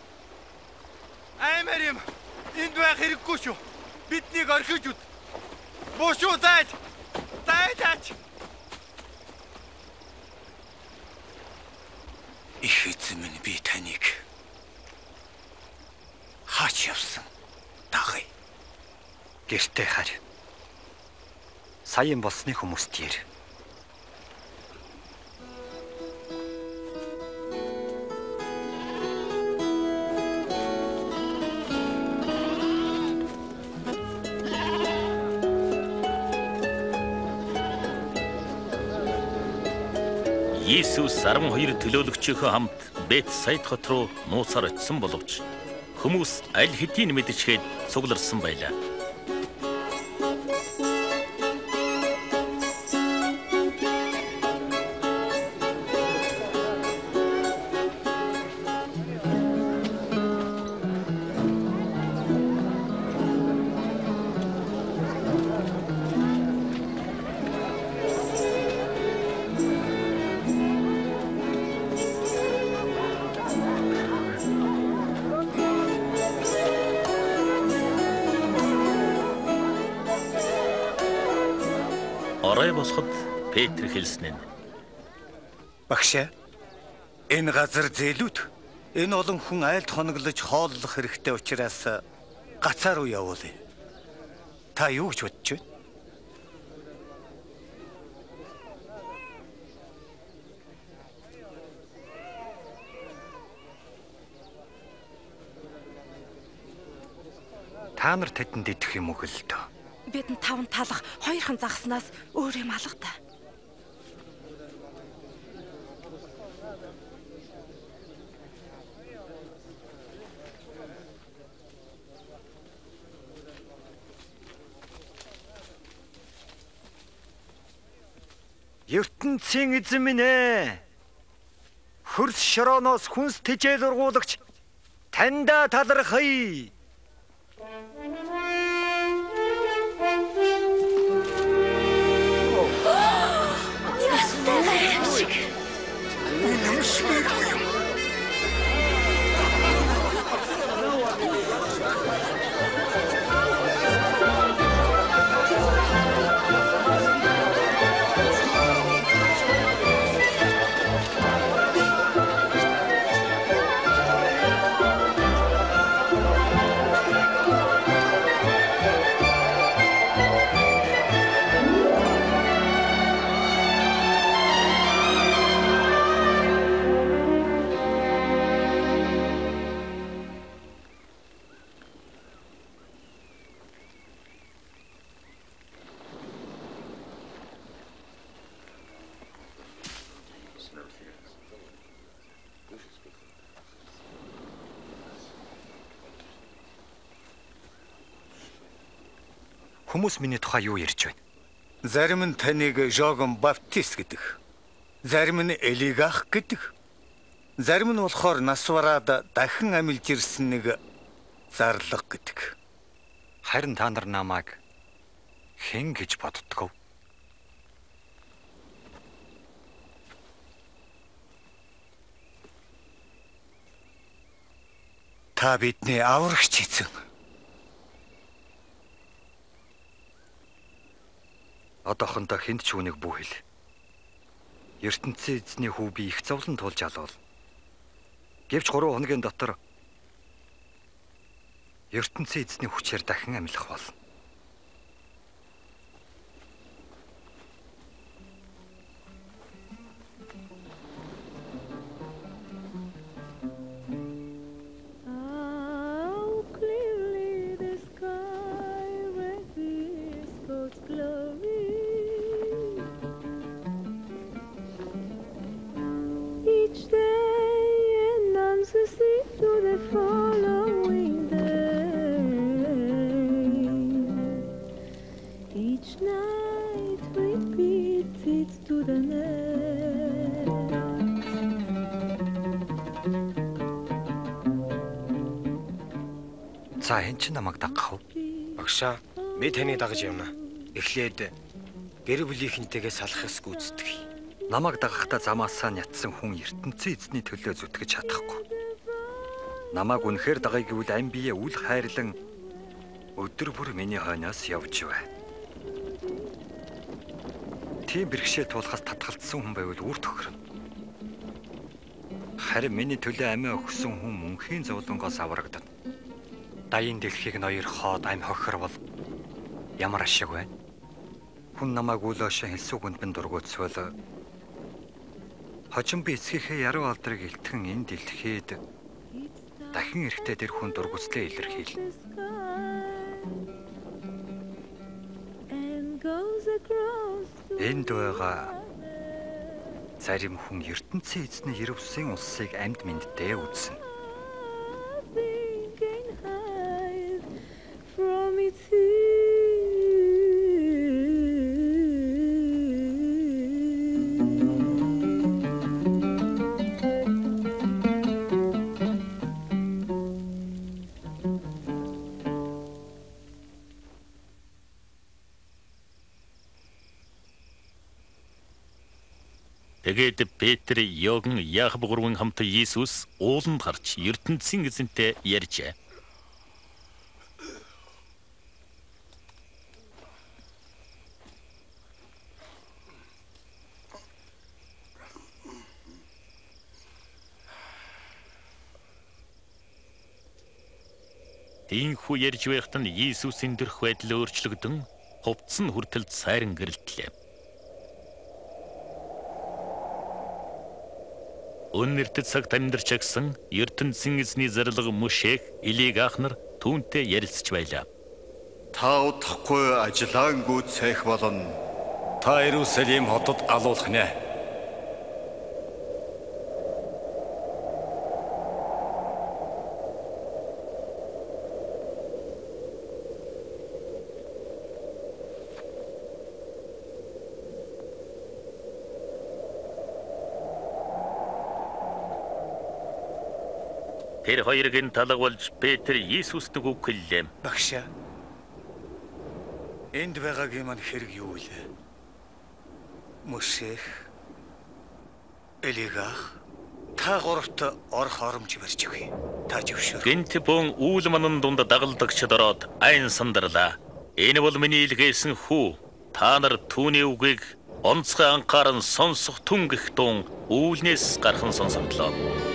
Аймаар юм. Энд байх хэрэггүй шүү. Биднийг орхиж үз. Бушуу зайд. Зайдаач. Их эзэн минь би таныг хаач явсан дагая. Гэртээ харь. Саяын болсны хүмүүст ир. Иесус 12 төлөөлөгчийнхөө хамт Бетсайд хот руу нууцаар очисон боловч хүмүүс аль хэдийн мэдчихээд цугларсан байлаа. Орой босоход Петр хэлсэн нь. Багшаа, энэ газар зээлүүд энэ олон хүн айлд хоноглож хооллох хэрэгтэй учраас гацаа руу явуулъя. Та юу гэж бодож байна? Та нар тэдэнд идэх юм уу л дөө? Бидэнд 5 талах 2хан загснаас өөр юм алга та. ертөнцийн эзэн минь ээ. Хөрс шорооноос хүнс тэжээл ургуулагч таньда талархъя. Хүмүүс миний тухай юу ярьж байна? Зарим нь таныг Жогон Баптист гэдэг. Зарим нь Элигах гэдэг. Зарим нь болохоор нас бараад дахин амилж ирсэн нэг зарлага гэдэг. Харин та нар намайг хэн гэж боддгоо? Та бидний аврагч эзэн. Одоохондоо хэнд ч үнийг бүү хэл. ертөнцийн эзний хүү би их зовлон тулж алвал. Гэвч 3 хоногийн дотор ертөнцийн эзний хүчээр дахин амьлах болно. За хэн ч намайг дагах вэ? Багшаа, би таны дагаж явна. Эхлээд гэр бүлийнхэнтэйгээ салахс гүйцэтгэе. Намайг дагахтаа замаасаа нятсан хүн ертөнцийн эзний төлөө зүтгэж чадахгүй. Намайг үнэхээр дагая гэвэл ам бие үл хайрлан өдөр бүр миний хойноос явж бай. тийм бэрхшээл туулахаас татгалцсан хүн байвал үр тохирно. Харин миний төлөө амиа өгсөн хүн мөнхийн зовлонгоос аврагдана. Даян дэлхийг ноёр хоод ам хохирвол ямар ашиг вэ? Хүн намайг үлөөшө хэлсүүгэнд бин дургуутсвал хожим би эцгийнхээ яруу алдрыг илтгэн энэ дэлхийд дахин эрэхтэй тэр хүн дургуцлээ илэрхийлнэ. Энд байгаа зарим хүн ертөнцийн эзний Ерөвсийн улсыг амьд мэндтэй үзнэ. Тэгээд Петр, Иоганн, Яаков гурван хамт Иесус ууланд гарч ертөнцийн эзэнтэй ярьжээ. Тиймхүү ярьж байхад нь Иесусийн төрх байдал өөрчлөгдөн хувцас нь хүртэл сайран гэрэлтлээ. Өнөртөд цагт амьдарч агсан ертөнцийн эзний зарлага Мөшех, Элиг ахнар түүнтэй ярилцж байлаа. Та удахгүй ажиллаангүйд сайх болно. Та Иерусалим хотод алуулах нэ. Тэр хоёрын талаг болж Петр Иесуст үг хэллээ. Багш. Энд байгаагийн маань хэрэг юу вэ? Мөшех, Элигах, та гуравт орох оромж барьж өгье. Та зөвшөөр. Гэнт бөн үүл манан дунд дагалдагчд ороод айн сандарлаа. Энэ бол миний илгээсэн хүү. Та нар түүний үгийг онцгой анхааран сонсох түн гэх тун үүлнээс гархан сонсогдлоо.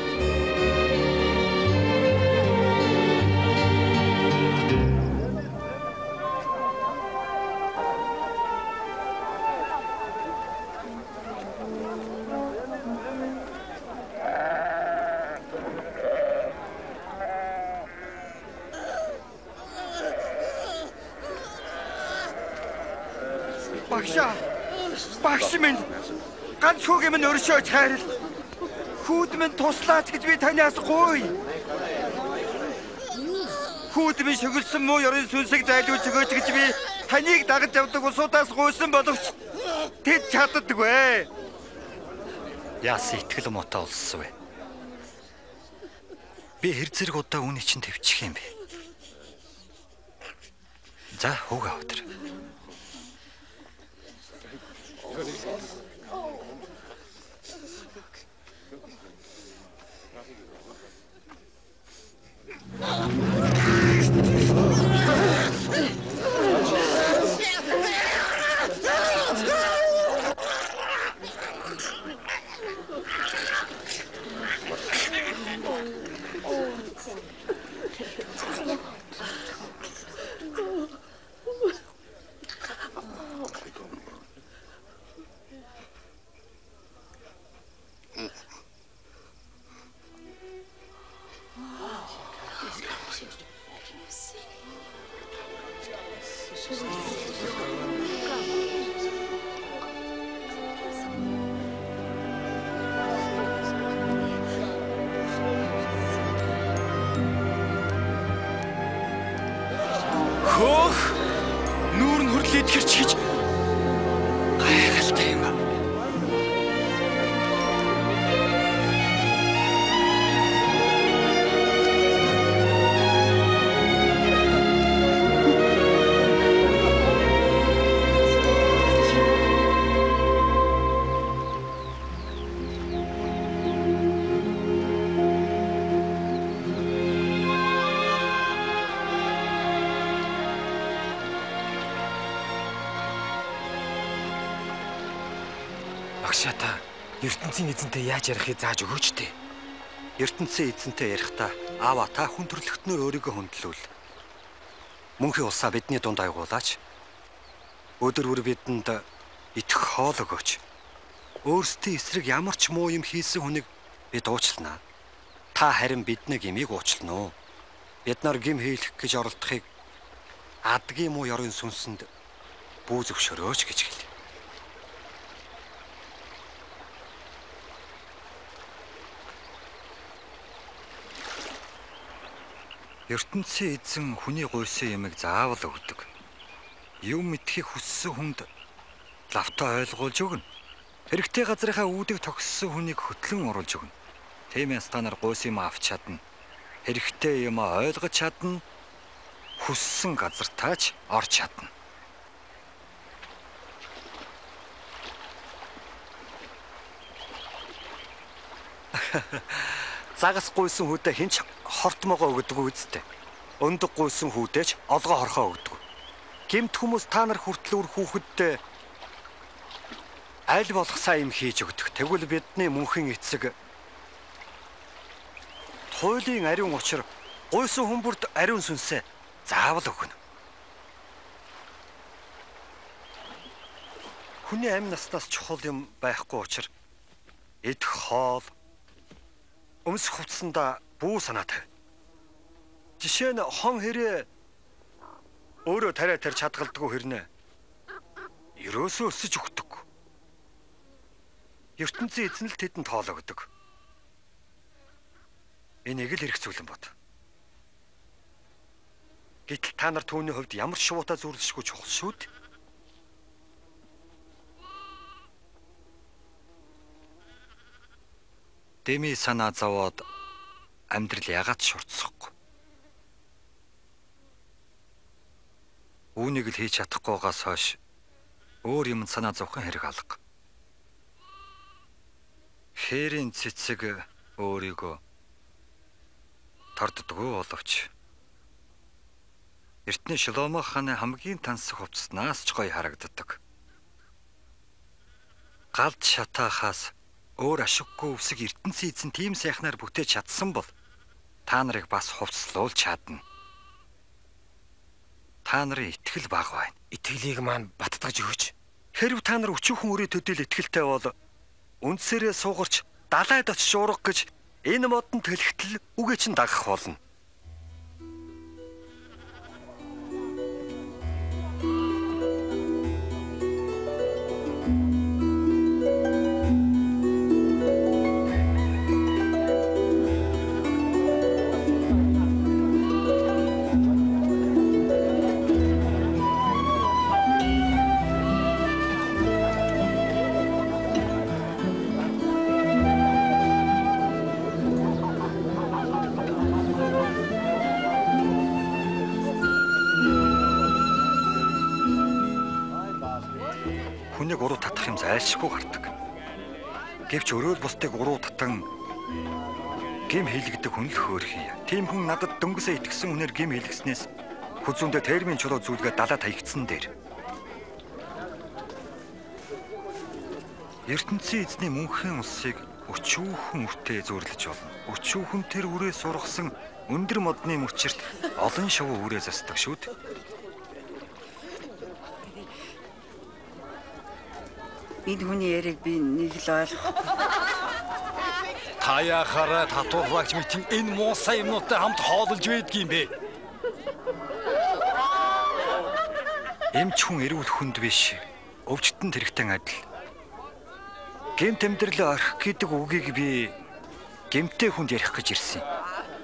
Багш минь ганц хүүгийн минь өршөөж хайрл. Хүүд минь туслаач гэж би танаас гуй. Хүүд минь шөглсөн муу ёрын сүнсийг зайлуулж өгөөч гэж би таныг дагаж явдаг улсуудаас гуйсан боловч тэд чаддаггүй. Яасан итгэл муутай улс вэ? Би хэр зэрэг удаа үний чинь төвчих юм бэ? За хүүг авдар. Нүүр нь хөрлөө итгэрч гэж гайхалтай юм. Багшаа та ертөнцийн эзэнтэй яаж ярихыг зааж өгөөч дээ. ертөнцийн эзэнтэй ярихдаа аава та хүн төрлөختнөр өөрийгөө хөндлөвл. Мөнхийн улсаа бидний дунд аягуулаач. Өдөр бүр бидэнд итгэх хоол өгөөч. Өөрсдийн эсрэг ямар ч муу юм хийсэн хүнийг бид уучлана. Та харин биднийг имийг уучлана уу? Бид нар гим хийлэх гэж оролдохыг адгийн муу ёрын сүнсэнд бүү зөвшөөрөөч гэж хэл. ертөнцийн эзэн хүний гуйсан ямиг заавал өгдөг. Юм мэдхийг хүссэн хүнд лавтаа ойлгуулж өгнө. Хэрэгтэй газрынхаа үүдийг тогссон хүнийг хөтлөн оруулж өгнө. Тиймээс та нар гуйсан юм авч чадна. Хэрэгтэй юм ойлгож чадна. Хүссэн газартаач орж чадна. Загас гуйсан хүүдээ хинч хортмогоо өгдөг үсттэй. Өндөг гуйсан хүүдээч олгоо хорхоо өгдөг. Гэмт хүмүүс та нар хүртэл үр хүүхэдтэй аль болох сайн юм хийж өгдөг. Тэгвэл бидний мөнхийн эцэг хуулийн ариун учир гуйсан хүмүүрд ариун сүнсээ заавал өгнө. Хүний амь наснаас чухал юм байхгүй учир идэх хоол өмсөх хувцсандаа бүү санаа тавь. Жишээ нь хон хэрэг өөрөө тариа тарьж хадгалдаггүй хэрнээ. Ерөөсөө өсөж өгдөг. ертөнцийн эзэн л тэдэнд хоол өгдөг. Энийг л эрх зүйлэн бод. Гэтэл та нар түүний хувьд ямар ч шуутай зүрлэшгүй чухал шүү дээ. Дэми санаа зовоод амьдрал ягаад шурцсахгүй. Үүнийг л хийж чадахгүйгаас хойш өөр юмд санаа зовхон хэрэг алга. Хээрийн цэцэг өөрийгөө тарддаггүй боловч эртний Шломо хааны хамгийн тансаг хувцаснаас ч гоё харагддаг. Галд шатаахаас өөр ашиггүй үсэг ертөнцийн эзэн тийм сайхнаар бүтээж чадсан бол та нарыг бас хувцлуулж чадна. Та нарын итгэл бага байна. Итгэлийг маань баттгаж өгөөч. Хэрв та нар өчүүхэн өрөө төдийл итгэлтэй бол үндсээрээ суугарч далайд очиж уурах гэж энэ модон төлөгтөл үгээ чин дагах болно. Хүнийг уруу татах юм зайлшгүй гардаг. Гэвч өрөөл бусдыг уруу татан гим хийлгдэг хүн л хөөрхий. Тийм хүн надад дөнгөсөө итгэсэн хүнээр гим хийлгэснээс хүзүүндээ термин чулуу зүйлгээ далаа таягдсан дээр. ертөнцийн эзний мөнхийн улсыг өчүүхэн үртэй зөөрлөж болно. Өчүүхэн тэр үрээ сургасан өндөр модны мөчөрт олон шувуу үрээ засдаг шүү дээ. Энэ хүний яриг би нэг л ойлгохгүй. Та яхаараа татварлагч мэтийн энэ муусай юмнуудтай хамт хоололж байдгийм бэ? Эмч хүн эрүүл хүнд биш. Өвчтөнд хэрэгтэй адил. Гэмт амьдрал орхих гэдэг үгийг би гэмтэй хүнд ярих гэж ирсэн юм.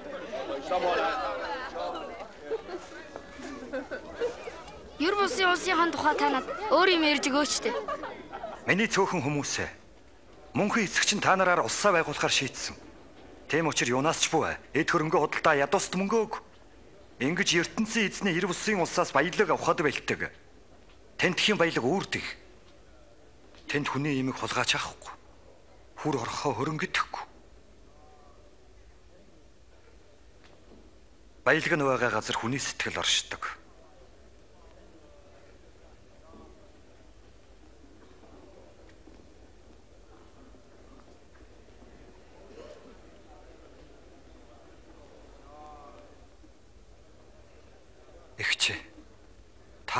Ер бусын улсынхан тухай танад өөр юм ярьж өгөөч дээ. Миний цөөхөн хүмүүсээ мөнхийн эцэгч нь та нараар улсаа байгуулахар шийдсэн. Тийм учраас юунаас ч бүү эд хөрөнгө худалдаа ядуусд мөнгө өг. Ингэж ертөнцийн эзний эр бусын улсаас баялаг авахад бэлтдэг. Тэнтхийн баялаг үүрдэг. Тэнд хүний имийг хулгайч авахгүй. Хүр орхоо хөрөнгөдөхгүй. Баялаг нь байгаа газар хүний сэтгэл оршдог.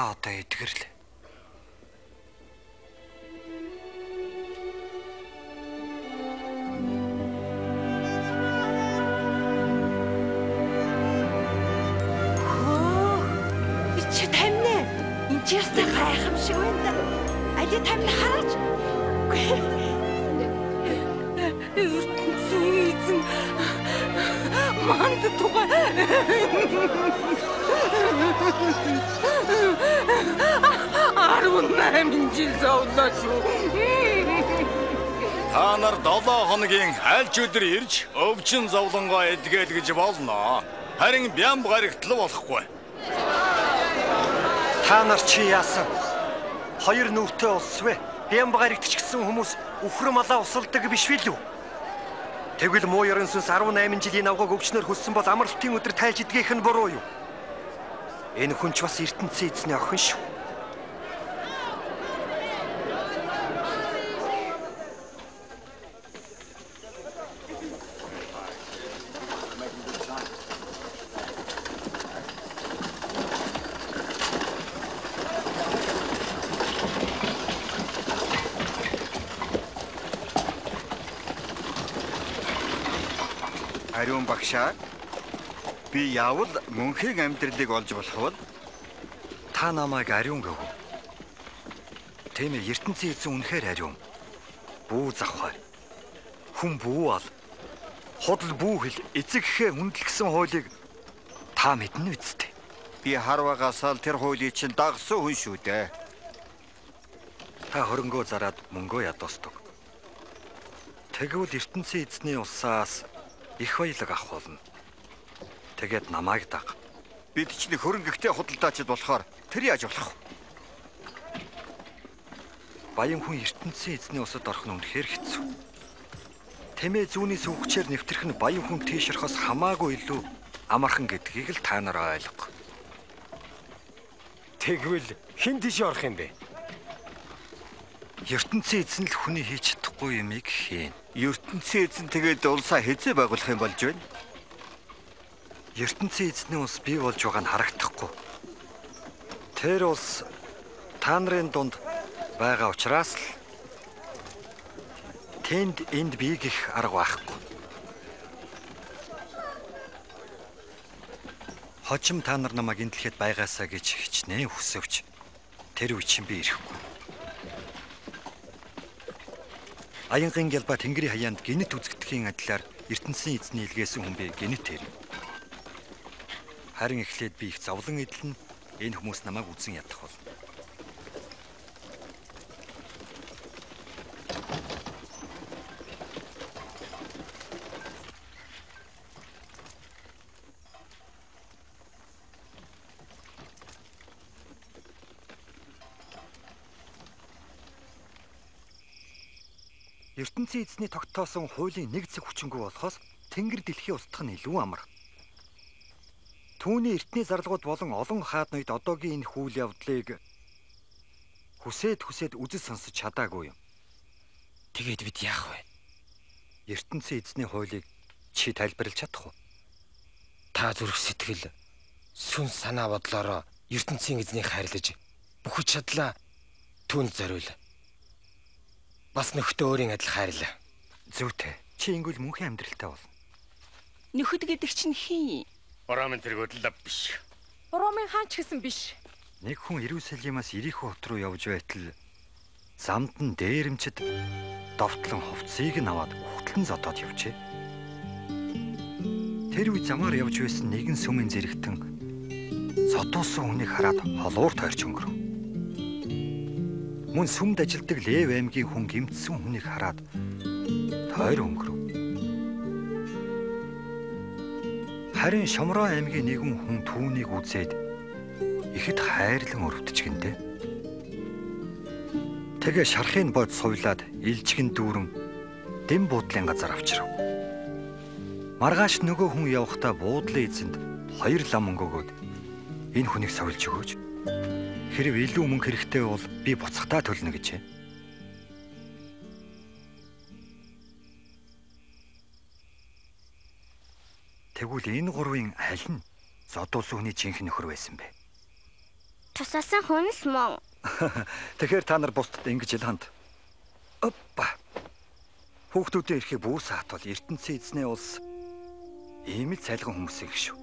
Та одоо эдгэрл. Чи тамина. Энд чи ястай гайхамшиг байна да. Али тамина хараач. ертөнцийн манд туга. 18 жил зовлоо шүү. Та нар 7 хоногийн альч өдөр ирж өвчин зовлонгоо эдгээл гэж болно. Харин бям гарагтлал болохгүй. Та нар чи яасан? Хоёр нүртэй улсвэ. Бям гарагтч гэсэн хүмүүс үхрэм алаа усалдаг биш билүү? Тэгвэл муу ёрын сүнс 18 жилийн авгааг өвчнөр хүссэн бол амралтын өдөр тайлж идгийх нь буруу юу? Энэ хүн ч бас ертөнцийн эзний охин шүү. Ариун багшаа, би яавал мөнхийн амьдралыг олж болох бол? Та намайг ариун гэв. Тийм ээ, ертөнцийн эзэн үнэхээр ариун. Бүү завхаар. Хүн бүү ал. Худал бүү хэл эцэгхээ үнэлгсэн хуулийг та мэднэ үсттэй. Би харвагаас л тэр хуулийг чинь дагсан хүн шүү дээ. Та хөрөнгөө зараад мөнгөө ядуустав. Тэгвэл ертөнцийн эзний усаас их баялаг авах болно. Тэгээд намайг даг. Бид ч нэг хөрөнгөтэй худалдаачид болохоор тэр яаж болох вэ? Баян хүн ертөнцийн эзний усад орох нь үнэхээр хэцүү. Тэмээ зүүнний сүнхчээр нэвтрэх нь баян хүн тийш орохоос хамаагүй илүү амархан гэдгийг л та нар ойлго. Тэгвэл хэн тийш орох юм бэ? ертөнцийн эзэн л хүний хийж чадахгүй юмыг хийн. ертөнцийн эзэн тэгээд улсаа хэзээ байгуулах юм болж байна? ертөнцийн эзний улс бий болж байгаа нь харагдахгүй. Тэр улс та нарын дунд байгаа учраас л тэнд энд бий гэх арга байхгүй. Хожим та нар намайг энэ дэлхийд байгаасаа гэж хичнээн хүсвч тэр үе чинь би ирэхгүй. Аянгийн гялба Тэнгэрийн хаяанд гинэт үзэгдэхийн адилаар ертөнцийн эзний илгээсэн хүн би гинэт тэр. Харин эхлээд би их зовлон эдлэн энэ хүмүүс намайг үзэн ядах бол. ертөнцийн эзний тогтоосон хуулийн нэг зэг хүчингүй болохоос Тэнгэр дэлхий устдах нь илүү амар. Түүний эртний зарлагууд болон олон хаад ноёд одоогийн энэ хүйл явдлыг хүсээд үзэж сонсож чадаагүй юм. Тэгээд бид яах вэ? ертөнцийн эзний хуулийг чи тайлбарлаж чадах уу? Та зүрх сэтгэл, сүнс санаа бодлороо ертөнцийн эзнийг хайрлаж бүхэж чадлаа түүнд зориул. Бас нөхдөд өөрийн адил хайрлаа. Зүйтэй. Чи ингүүл мөнхийн амьдралтай болно. Нөхөд гэдэг чинь хин? Ромын зэрэгүүд л биш. Ромын хаан ч гэсэн биш. Нэг хүн Иерусалимаас Ирихо хот руу явж байтал замд нь дээрэмчд довтлон хувцсыг нь аваад ухтлан зодоод явжээ. Тэр үе замаар явж байсан нэгэн сүмэн зэрэгтэн зодоосон хүнийг хараад холуур тойрч өнгөрөв. Мөн сүмд ажилдаг Лев аймгийн хүн гэмтсэн хүнийг хараад тойр өнгөрөв. Харин Шомроо аймгийн нэгэн хүн түүнийг үзээд ихэд хайрлан өрөвдчихэндээ. Тэгээ шархыг бод сувлаад илжигэн дүүрэн дэм буудлын газар авчрав. Маргааш нөгөө хүн явахдаа буудлын эзэнд 2 лам мөнгө өгөөд энэ хүнийг сувлж өгөөч. Хэрв илүү мөнгө хэрэгтэй бол би буцахтаа төлнө гэжээ. Тэгвэл энэ гурвын аль нь зодуулсан хүний жинхэнэ нөхөр байсан бэ? тусаасан хүнс мөн. Тэгэхээр та нар бусдад ингэж илханд. Оппа. Хүүхдүүдээ ирэхийг бүр саатвал ертөнцийн эзнээ улс ийм л цайлган хүмүүсийг шүү.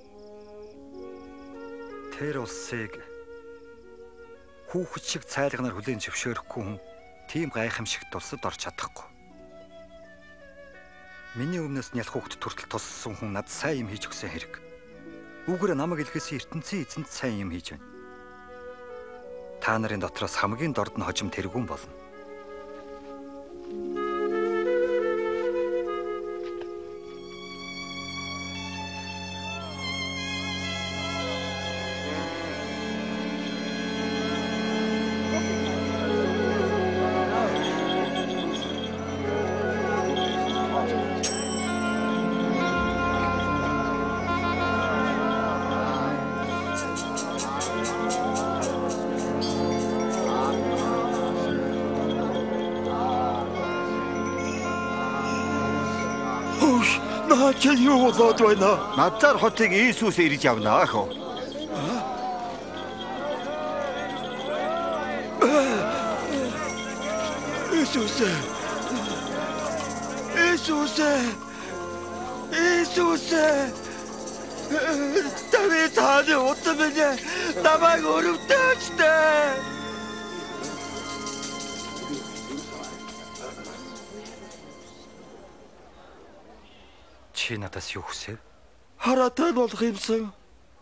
Тэр улсыг хүүхэд шиг цайлганаар хүлээн зөвшөөрөхгүй хүн тийм гайхамшигт улсад орж чадахгүй. Миний өмнөөс нялх хүүхэд төртөл туссан хүн над сайн юм хийж өгсөн хэрэг. Үүгээр намайг илгээсэн ертөнцийн эзэнд сайн юм хийж байна. Та нарын дотроос хамгийн дорд нь хожим тэргүүн болно. Чи юу болоод байна? Назар хотыг Иесус ирж явна ах уу? Иесус! Иесус! Иесус! Давид хааны утмын намайг өрөвдөөчтэй! Чи надаас юу хүсэв? Хараатай болох юмсан.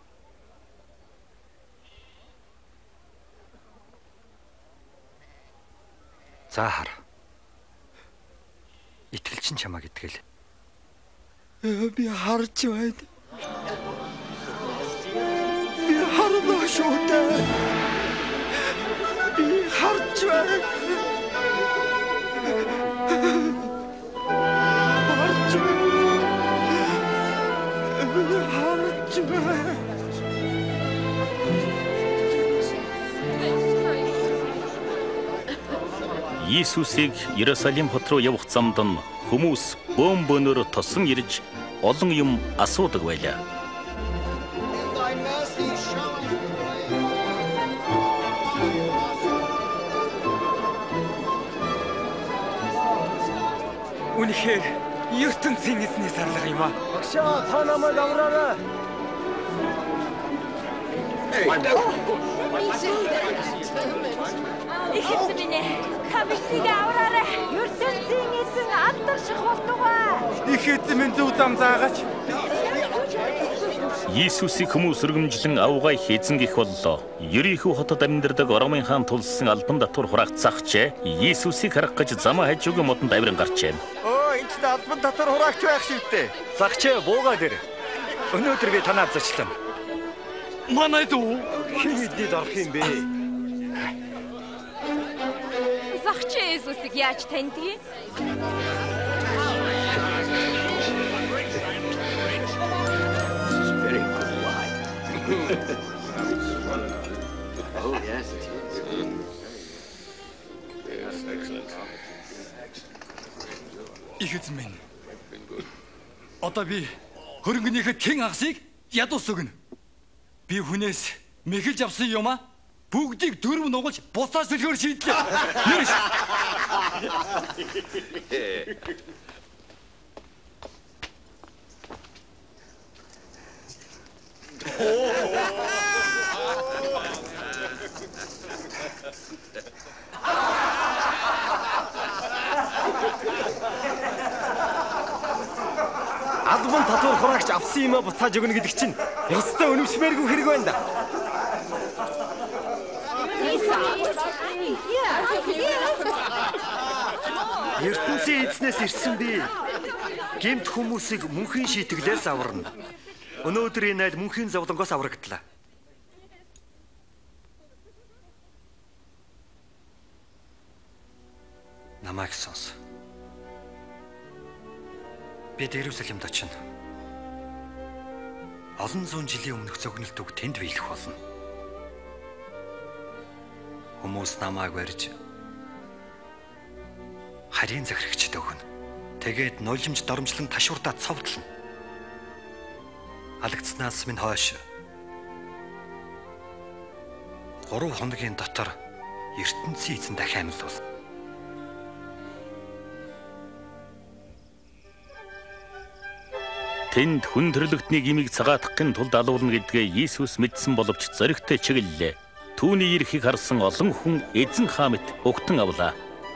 За хар. Итгэлчин чамаа гэдгээл. Би харж байна. Би харна шүү дээ. Би харж байна. Иесусыг Иерусалим хот руу явах замд нь хүмүүс бөөнөөр тосон ирж олон юм асуудаг байлаа. Үнэхээр ертөнцийн эзний сарлага юм аа. Багшаа та намайг авраарай. Ихэвч минь та биднийг авраарай. ертөнцийн эзэн алдарших болтугай. Ихэвч минь зөв зам заагаач. Иесусыг хүмүүс өргөмжлөн авгай хийзэн гих боллоо. Ерийнхүү хотод амьдардаг Ромын хаан тулсан албан татвар хураацсахчээ. Иесусыг харах гэж замаа хажуугийн модонд авиран гарчээ. Энд ч албан татвар хураагч байх шивтэй. Загчээ буугаад ир. Өнөөдөр би танаад зачлаа. Манай дүү хийдэд орох юм бэ? Загчээ Иесусыг яаж таньдгийг? Oh yes. Yes, excellent. Ихэвч минь. Одоо би хөрөнгөнийхөө хэн агсыг ядуус өгнө. Би хүнээс мэхэлж авсан юм а бүгдийг дөрөв нугалж буцаа сөлгөөр шийдлээ. Юурш. Албан татвар хураагч авсан юм а буцааж өгнө гэдэг чинь ёстой өнөмсмээргүй хэрэг байна да. ертөнцийн эзнээс ирсэн би. Гэмт хүмүүсийг мөнхийн шийтгэлээс аварна. Өнөөдөр энэ айл мөнхийн зовлонгоос аврагдлаа. Намайг сонс. Бид Иерусалимд очино. Олон зуун жилийн өмнөх зөгнөлт үг тэнд биелэх болно. Хүмүүс намайг барьж харийн захирагчд өгнө. Тэгээд нулимж доромжлон ташуурдаа цовдлно. Алагдснаас минь хойш 3 хоногийн дотор ертөнцийн эзэн дахин амьлуул. Тэнд хүн төрлөختний имийг цагаатгахын тулд алуулна гэдгээ Иесус мэдсэн боловч зоригтой чиглэлээ. Түүний ирэхийг харсан олон хүн эзэн хаа мэт угтан авлаа.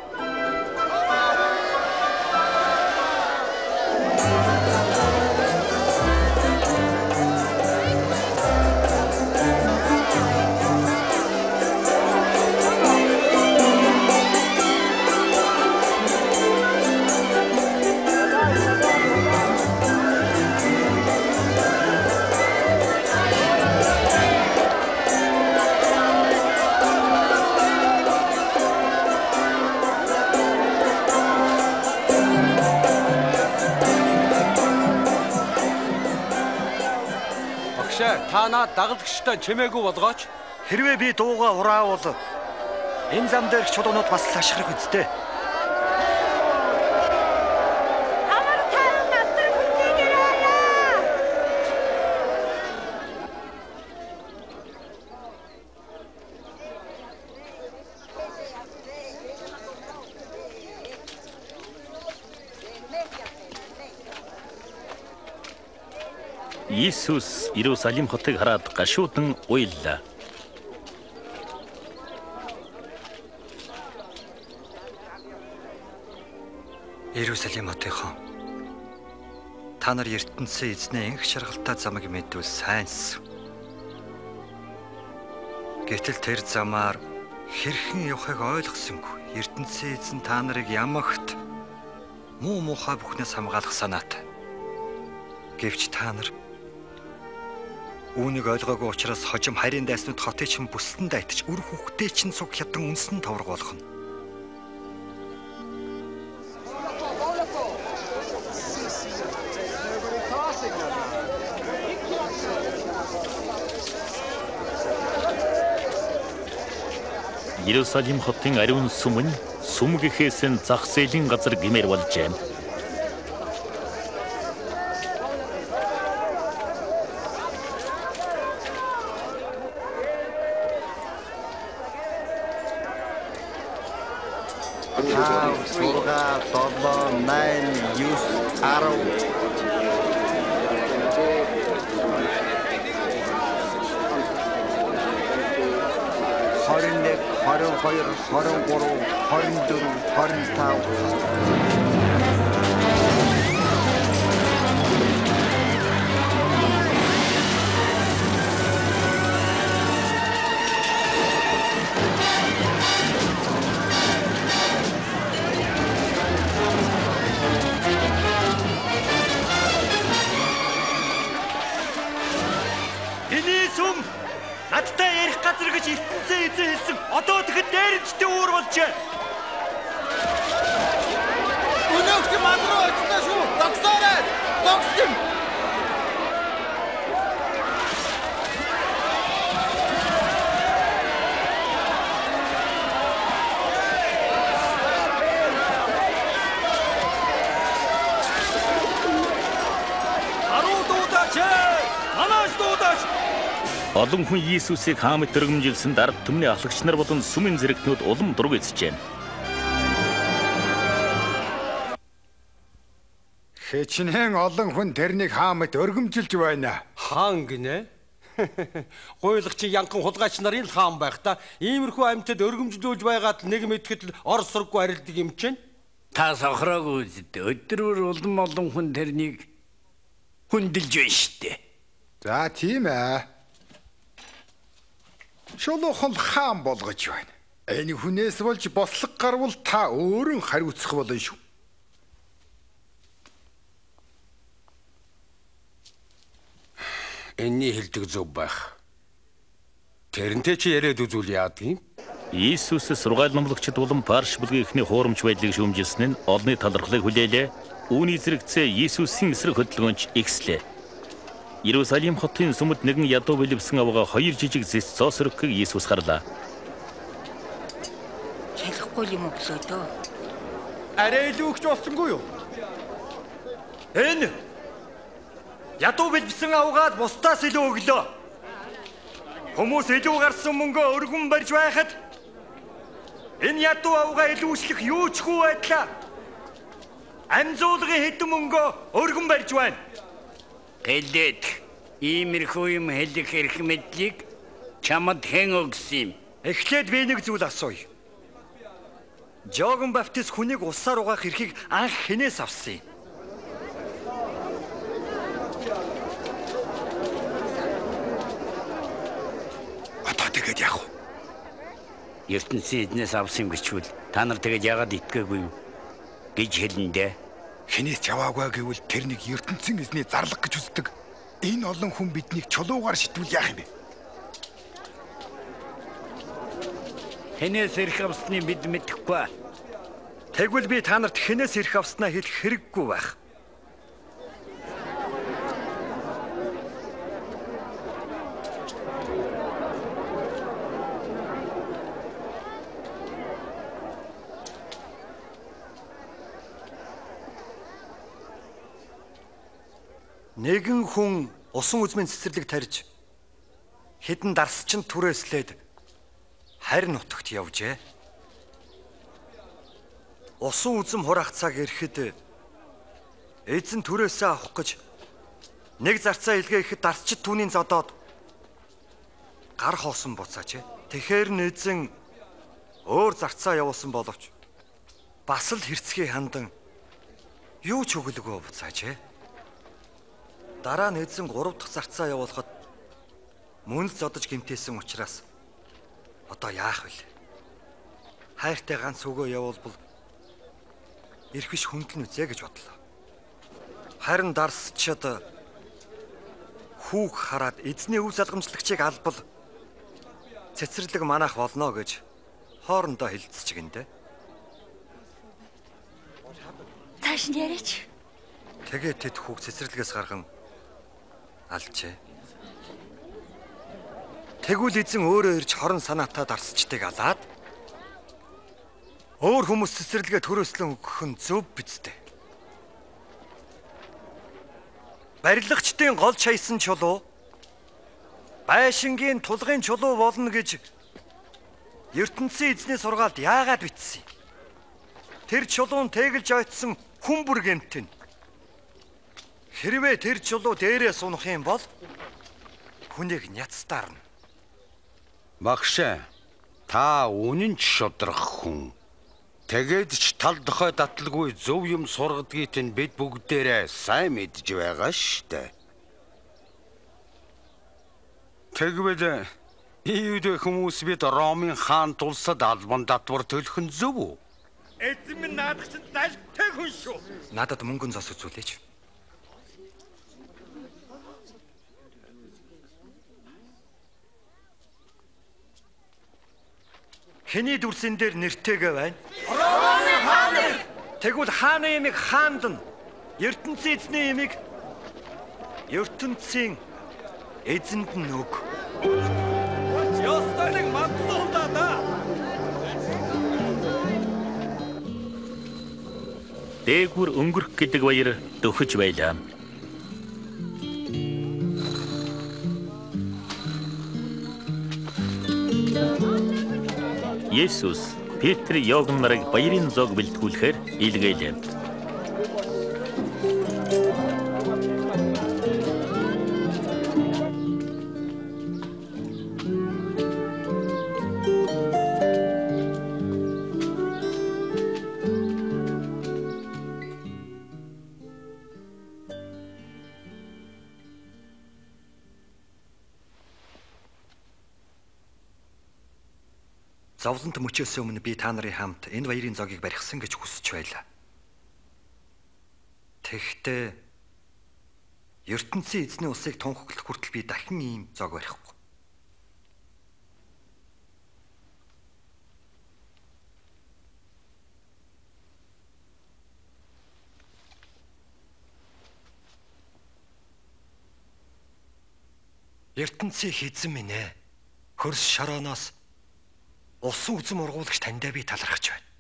Та наад дагалдагчтай чимээгүй болгооч. Хэрвээ би дууга ураавал энэ зам дээрх чулуунууд бас л ашиглах үстэй. Иесус Иерусалим хотыг хараад гашуудан уйллаа. Иерусалим хотынхон. Та нар ертөнцийн эзнээ инх шаргалтай замыг мэдвэл сайнс. Гэтэл тэр замаар хэрхэн явахыг ойлгосонгүй. ертөнцийн эзэн та нарыг ямагт муу муухай бүхнээс хамгаалах санаатай. Гэвч та нар үүнийг ойлгоогүй учраас хожим харийн дайснууд хотыг чинь бүсдэн дайтаж үр хүүхдээ чинь цуг хятан үнсэн тавраг болгоно. Иерусалим хотын ариун сүм нь сүм гэхээс нь зах зээлийн газар гэмээр болжээ. Олон хүн Иесусыг хаамт өргөмжилсэн дард түмний ахлагч нар болон сүмэн зэрэгтнүүд улам дург эзжээ. Хэчнээн олон хүн тэрнийг хаамт өргөмжилж байна. Хаан гинэ? Гуйлагчийн янхан хулгайч нарын л хаан байх та. Иймэрхүү амьтад өргөмжлүүлж байгаад нэг мэдхэд л ор сурггүй арилдаг юм чинь. Та сохроогүй үстэ. Өдрөөр олон хүн тэрнийг хүндэлж байна штэ. За тийм ээ. Шулуухан хаан болгож байна. Энэ хүнээс болж бослог гарвал та өөрөө хариуцах болно шүү. Энэний хэлдэг зөв байх. Тэрнтэй чи яриад үзүүл яадаг юм? Иесус сургаал номлогчд болон парш бүлгийн эхний хуурамч байдлыг шүүмжилсэн нь олны талархлыг хүлээлээ. Үүний зэрэгцээ Иесусийн эсрэг хөдөлгөөнч ихслээ. Иерусалим хотын сүмд нэгэн ядуу бэлэвсэн авгаа 2 жижиг зэс цоос өргөхийг Иесус харлаа. Хэлэхгүй юм өглөө дөө. Арай илүү өгч болсонгүй юу? Энэ ядуу бэлэвсэн авгаад бусдаас илүү өглөө. Хүмүүс илүү гарсан мөнгөө өргөн барьж байхад энэ ядуу авгаа илүүчлэх юу ч хүү байдлаа. Амзуулгын хэдэн мөнгөө өргөн барьж байна. Гэлээд иймэрхүү юм хэлэх эрх мэдлийг чамд хэн өгсөн юм? Эхлээд би нэг зүйл асууя. Жогон Баптист хүнийг усаар угаах эрхийг анх хэнээс авсан юм? Одоо тэгээд яах вэ? ертөнцийн эзнээс авсан юм гэчвэл та нар тэгээд яагаад итгээгүй юу гэж хэлэндээ. Хинээс чаваагүй гэвэл тэр нэг ертөнцийн эзний зарлах гэж үздэг. Энэ олон хүн биднийг чулуугаар шитвэл яах юм бэ? Хинээс ирэх авсныг бид мэдэхгүй. Тэгвэл би та нарт хинээс ирэх авснаа хэлэх хэрэггүй байх. Нэгэн хүн усан үзмийн цэцэрлэг тарьж хэдэн дарсчин түрээслээд харь нутагт явжээ. Усан үзм хураах цаг ирэхэд эзэн түрээсээ авах гэж нэг зарцаа илгээхэд дарсчид түүний зодоод гар хоосон буцаажээ. Тэгэхэр эзэн өөр зарцаа явуулсан боловч бас л хэрцгий хандан юу ч өгөлгүй буцаажээ. Дараа нь эзэн 3 дахь зарцаа явуулахад мөн л зодож гэмтээсэн учраас одоо яах вэ? Хайртай ганц өгөө явуулбал эрхвиш хүндэлнэ үзье гэж бодлоо. Харин дарсчид хүүг хараад эзний өв залгамжлагчийг албал цэцэрлэг манах болно гэж хоорондоо хэлцчихэндэ. Цааш нь яриач. Тэгээд тэд хүүг цэцэрлэгээс гарган алжээ. Тэгвэл эзэн өөрөө ирж хорон санаатаа дарсчдыг алаад өөр хүмүүс цэцэрлэгээ төрөөслөн өгөх нь зөв биз дээ. Барилгачдын гол чаясан чулуу байшингийн тулгын чулуу болно гэж ертөнцийн эзний сургаалд яагаад бичсэн юм? Тэр чулуун тэгэлж ойтсон хүн бүр гэмтэн. Хэрвээ тэр чулуу дээрээ сунах юм бол хүнийг няцтаарна. Багшаа, та үнэн ч шудрах хүн. Тэгээд ч тал дохой датлгүй зөв юм сургадгийг нь бид бүгдээрээ сайн мэдж байгаа штэ. Тэгвэл Иуд хүмүүс бид Ромын хаан тулсад албан татвар төлөх нь зөв үү? Эзэн минь наадах чинь далтай хүн шүү. Надад мөнгөн зас үзүүлээч. Хэний дүрсэн дээр нэртэйгээ байна? Ромын хаан. Тэгвэл хааны ямиг хаанд нь, ертөнцийн эзний ямиг ертөнцийн эзэнд нь өг. Ёстой нэг матлуу да. Дээгүр өнгөрөх гэдэг баяр дөхөж байлаа. Есүс Петр Иоганн нарыг баярын зог бэлтгүүлэхээр илгээлээ. Зовлонт мөчөөс өмнө би та нарын хамт энэ баярын зогийг барихсан гэж хүсэж байлаа. Тэгэхдээ ертөнцийн эзний улсыг тунхаглах хүртэл би дахин ийм зог барихгүй. ертөнцийн эзэн минь ээ. Хөрс шорооноос усан үзм ургуулагч таньдаа би талархаж байна.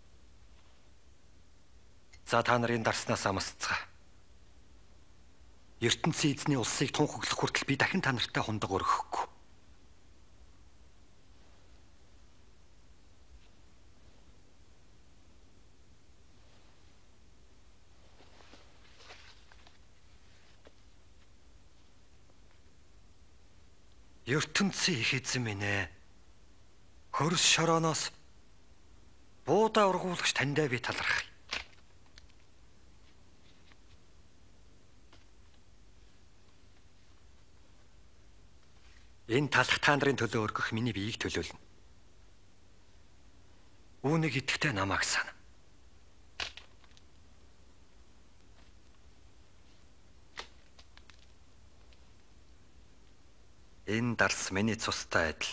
За та нарын дарснаас амсцгаа. ертөнцийн эзний улсыг тунхаглах хүртэл би дахин та нартай хундаг өргөхгүй. ертөнцийн их эзэн минь ээ. Хөрс шорооноос буудаа ургуулагч таньдаа би талархъя. Энэ талах та нарын төлөө өргөх миний биеийг төлөөлнө. Үүнийг идэхдээ намайг сана. Энэ дарс миний цустай адил.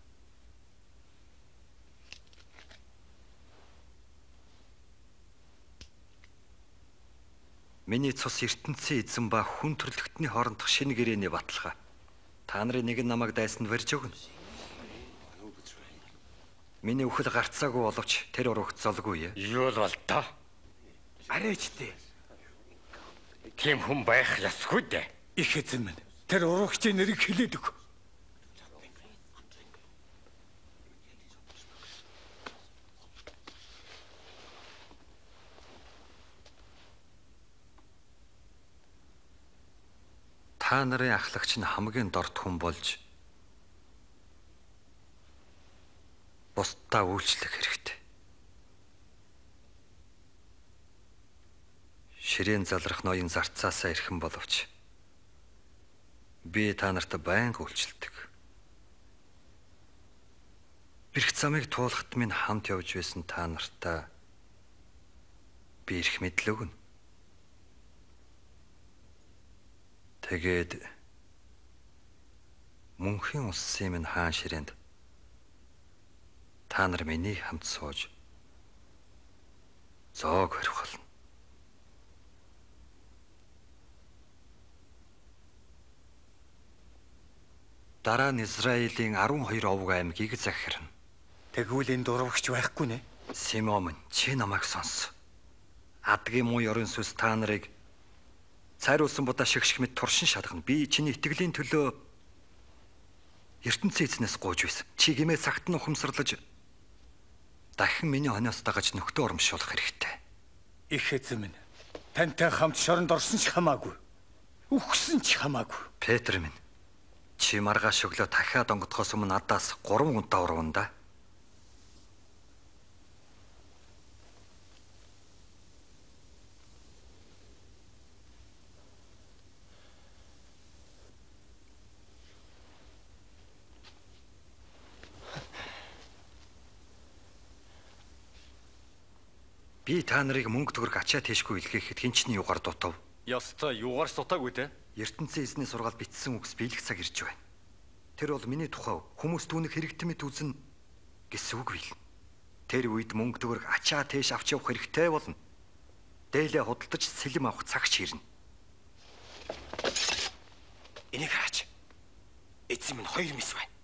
Миний цус ертөнцийн эзэн ба хүн төрлөختний хоорондох шинэ гэрээний баталгаа. Та нарын нэг нь намайг дайсанд барьж өгнө. Миний үхэл гарцаагүй боловч тэр урагт золгүй. Юу л бол тоо. Арайчтэй. Тийм хүн байх ёсгүй дээ. Их эзэн минь, тэр урагчийн нэрийг хэлээд өг. Та нарын ахлагч нь хамгийн дорд хүн болж бусдаа үйлчлэх хэрэгтэй. Ширээн залрах ноён зарцаасаа ирхэн боловч би та нарт байнга үйлчлдэг. Ирэх замыг туулахт минь хамт явж байсан та нартаа би ирэх мэдэл өгнө. Тэгээд мөнхийн улсын минь хаан ширээнд та нар миний хамт сууж зоог барих болно. Дараа нь Израилийн 12 овг аймгийг захирна. Тэгвэл энэ дурвагч байхгүй нэ? Симон, чи намайг сонс. Адгийн муу ёрын сүс та нарыг цайруулсан будаа шигших мэт туршин шалгана. Би чиний итгэлийн төлөө ертөнцийн эзнээс гуйж байсан. Чи гимээ цагт нь ухамсарлаж дахин миний хоноос дагаж нөхдөө урамшуулах хэрэгтэй. Их эзэн минь, тантай хамт шоронд орсон ч хамаагүй. Үхсэн ч хамаагүй. Петр минь, чи маргааш өглөө дахиад онгодохоос өмнө надаас 3 гунтаа урван да. Би та нарыг мөнгө төгрөг ачаа тийшгүй илгээхэд хинчний югаар дутав. Ёстой югаар сутаагүй те. ертөнцийн эзний сургаал бичсэн үгс биелэх цаг ирж байна. Тэр бол миний тухай хүмүүс түүнийг хэрэгтэй мэт үзнэ гэсэн үг биелнэ. Тэр үед мөнгө төгрөг ачаа тийш авч явах хэрэгтэй болно. Дээлээ худалдаж сэлэм авах цаг ч ирнэ. Энийг хараач. Эзэн минь 2 мис байна.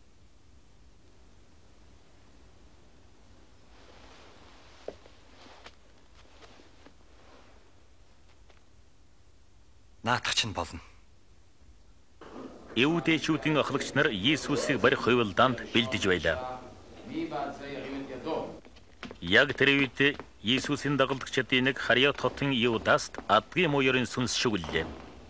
Наадах чинь болно. Евдээчүүдийн ахлагч нар Иесусыг барих хувилдаанд бэлдэж байлаа. Яг тэр үед Иесусийн дагалдагчдын нэг Хариот хотын Юдаст адгийн муу ёрын сүнс шүглээ.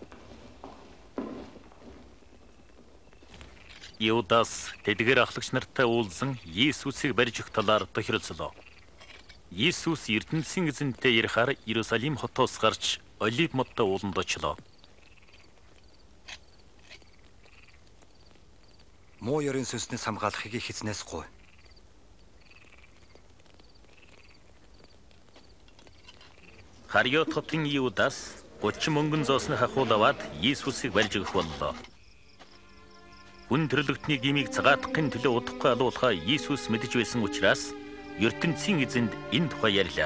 Юдас тэдгээр ахлагч нартай уулзсан Иесусыг барьж өгөх талаар тохиролцлоо. Иесус ертөнцийн эзэнтэй ярихаар Иерусалим хотоос гарч Олив модтой ууланд очлоо. Муу ёрын сүнснээс хамгаалахыг их эзнээс гуй. Хариот хотын Юдас 30 мөнгөн зоосны хахуул аваад Иесусыг барьж өгөх боллоо. Хүн төрлөختний гмийг цагаатгахын төлөө удахгүй алуулахаа Иесус мэдэж байсан учраас ертөнцийн эзэнд энэ тухай ярьлаа.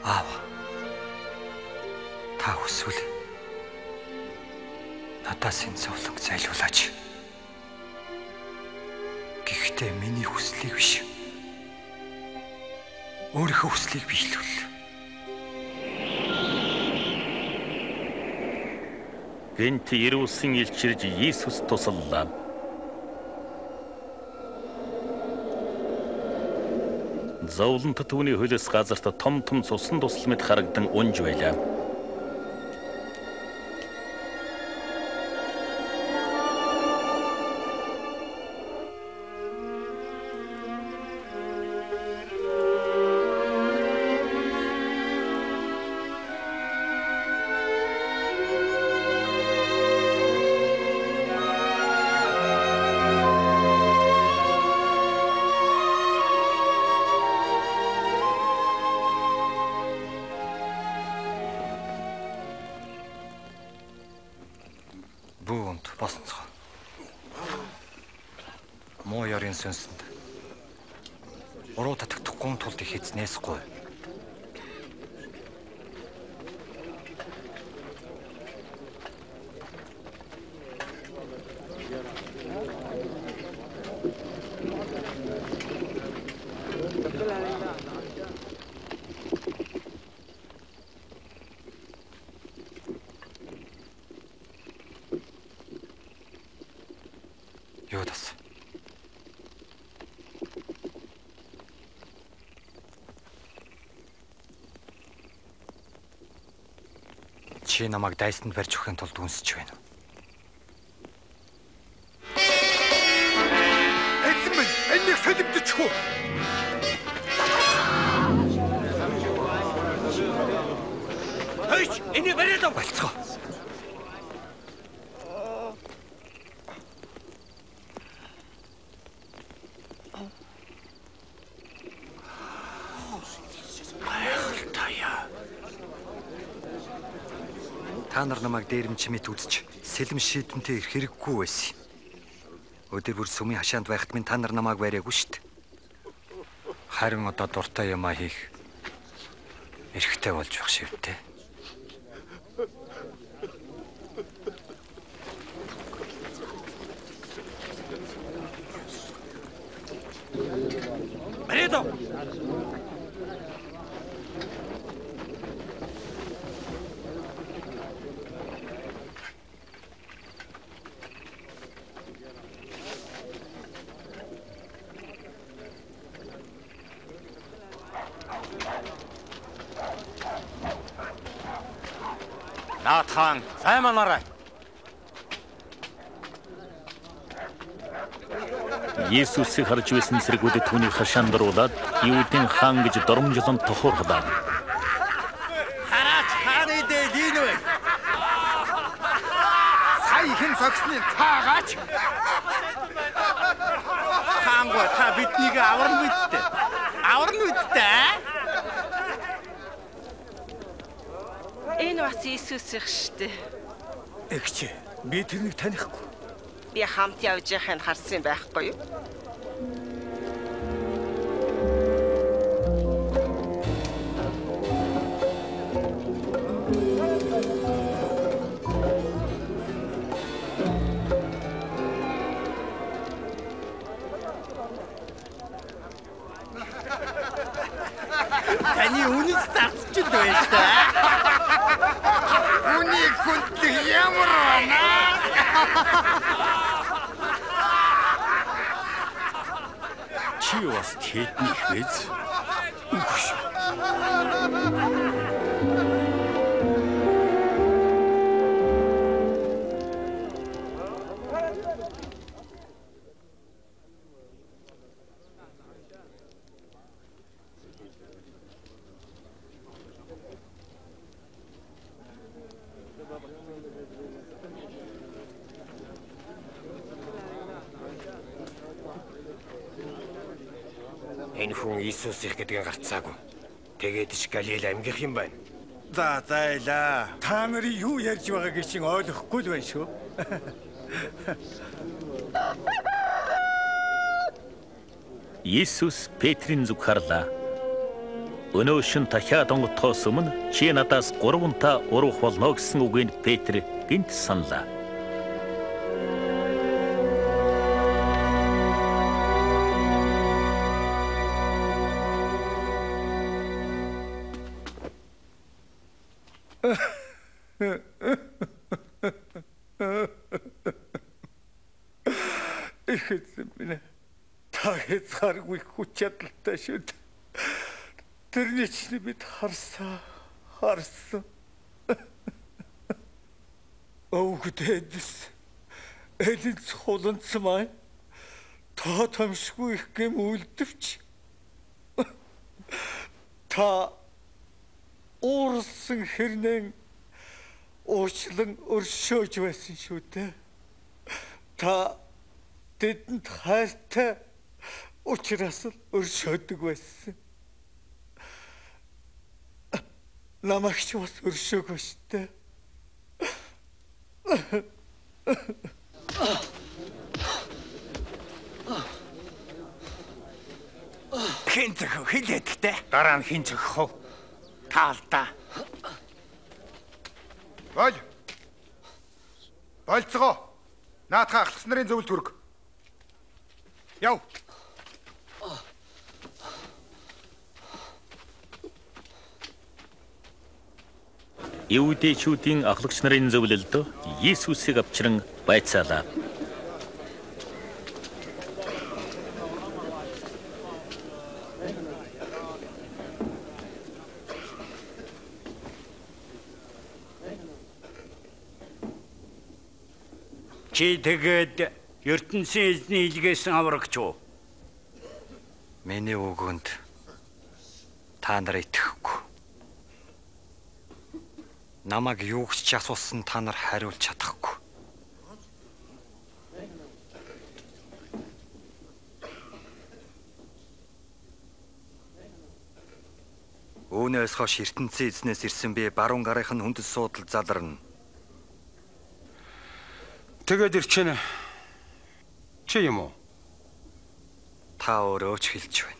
Аав. Та хүсвэл надаас энэ зовлонг зайлуулаач. Гэхдээ миний хүслийг биш. Өөрийнхөө хүслийг биелүүл. Гэнт Иерусалим илчирж Иесус тусаллаа. Зовлонт түүний хөлөөс газарт том цусан тусал мэт харагдан унж байлаа. Бүүнд босцоо. Муу ёрын сүнсэнд. Уруу татагдахгүй тулд их эзнээсгүй. Юудас. Чи намайг дайсанд барьж өгөхийн тулд үнсэж байна. Эзэн минь, энийг солимдчихгүй. Хөөч, энийг бариад ав. Болцгоо. Та нар намайг дээрэмчмэд үзэж сэлэм шийдэмтэй ирэх хэрэггүй байсан. Өдөр бүр сүмийн хашаанд байхад минь та нар намайг бариагүй шүү дээ. Харин одоо дуртай юмаа хийх эрхтэй болж байх шивтэй. Бариад ав. Наатхан, сайн манаарай. Иесусыг харж байсан зэргүүдэд түүнийг хашаанд оруулаад Юудын хаан гэж доромжлон тохиорлоо. Хараач хааны дээд энэ вэ? Саяхан зогсны таагач. Хаанго та биднийг аварна үсттэй. Аварна үсттэй. Энэ бас Иесус их штэ. Эгч, би тэрнийг танихгүй. Би хамт явж байхыг харсан байхгүй юу? Таны үнэс зарцчил байж та. Үнийг хүндлэх ямар байна? Чи бас тэдний хвэз? Үгүй шүү. Энэ хүн Иесус их гэдгийг гарцаагүй. Тэгээд ч Галил аймгийнх юм байна. За зайлаа. Та нарын юу ярьж байгааг чинь ойлгохгүй л байна шүү. Иесус Петрийн зүг харлаа. Өнөө шин дахиад онготхоос өмнө чи надаас 3 унтаа уруух болно гэсэн үгийг Петр гинт саналаа. Эхэзэн минь та хязгааргүй хүч чадалтай шүү. Тэрний чинь бид харсан. Өвгдөөс элэн цолонц маань та тамшгүй их гэм үлдвч. Та уурсан хэрнэн уучлан өршөөж байсан шүү дээ. Та тэдэнд хайртай учраас л өршөөдөг байсан. Намайг ч бас өршөөгөө шүү дээ. Хин зөв хэлээдтэй. Дараа нь хин зөвхөө Таалта. Болцгоо. Наадхаа ахлагч нарын зөвлөлт хүрг. Яв. Иудейчүүдийн ахлагч нарын зөвлөлд Иесусыг авчран байцаалаа. Чи тэгээд ертөнцийн эзний илгээсэн аврагч уу? Миний үгэнд та нар итгэхгүй. Намайг юу ч асуусан та нар хариулж чадахгүй. Үүнээс хойш ертөнцийн эзнээс ирсэн би баруун гарынхын хүндэс суудал заларна. Тэгээд ирчэнэ. Чи юм уу? Та өөрөө ч хэлж байна.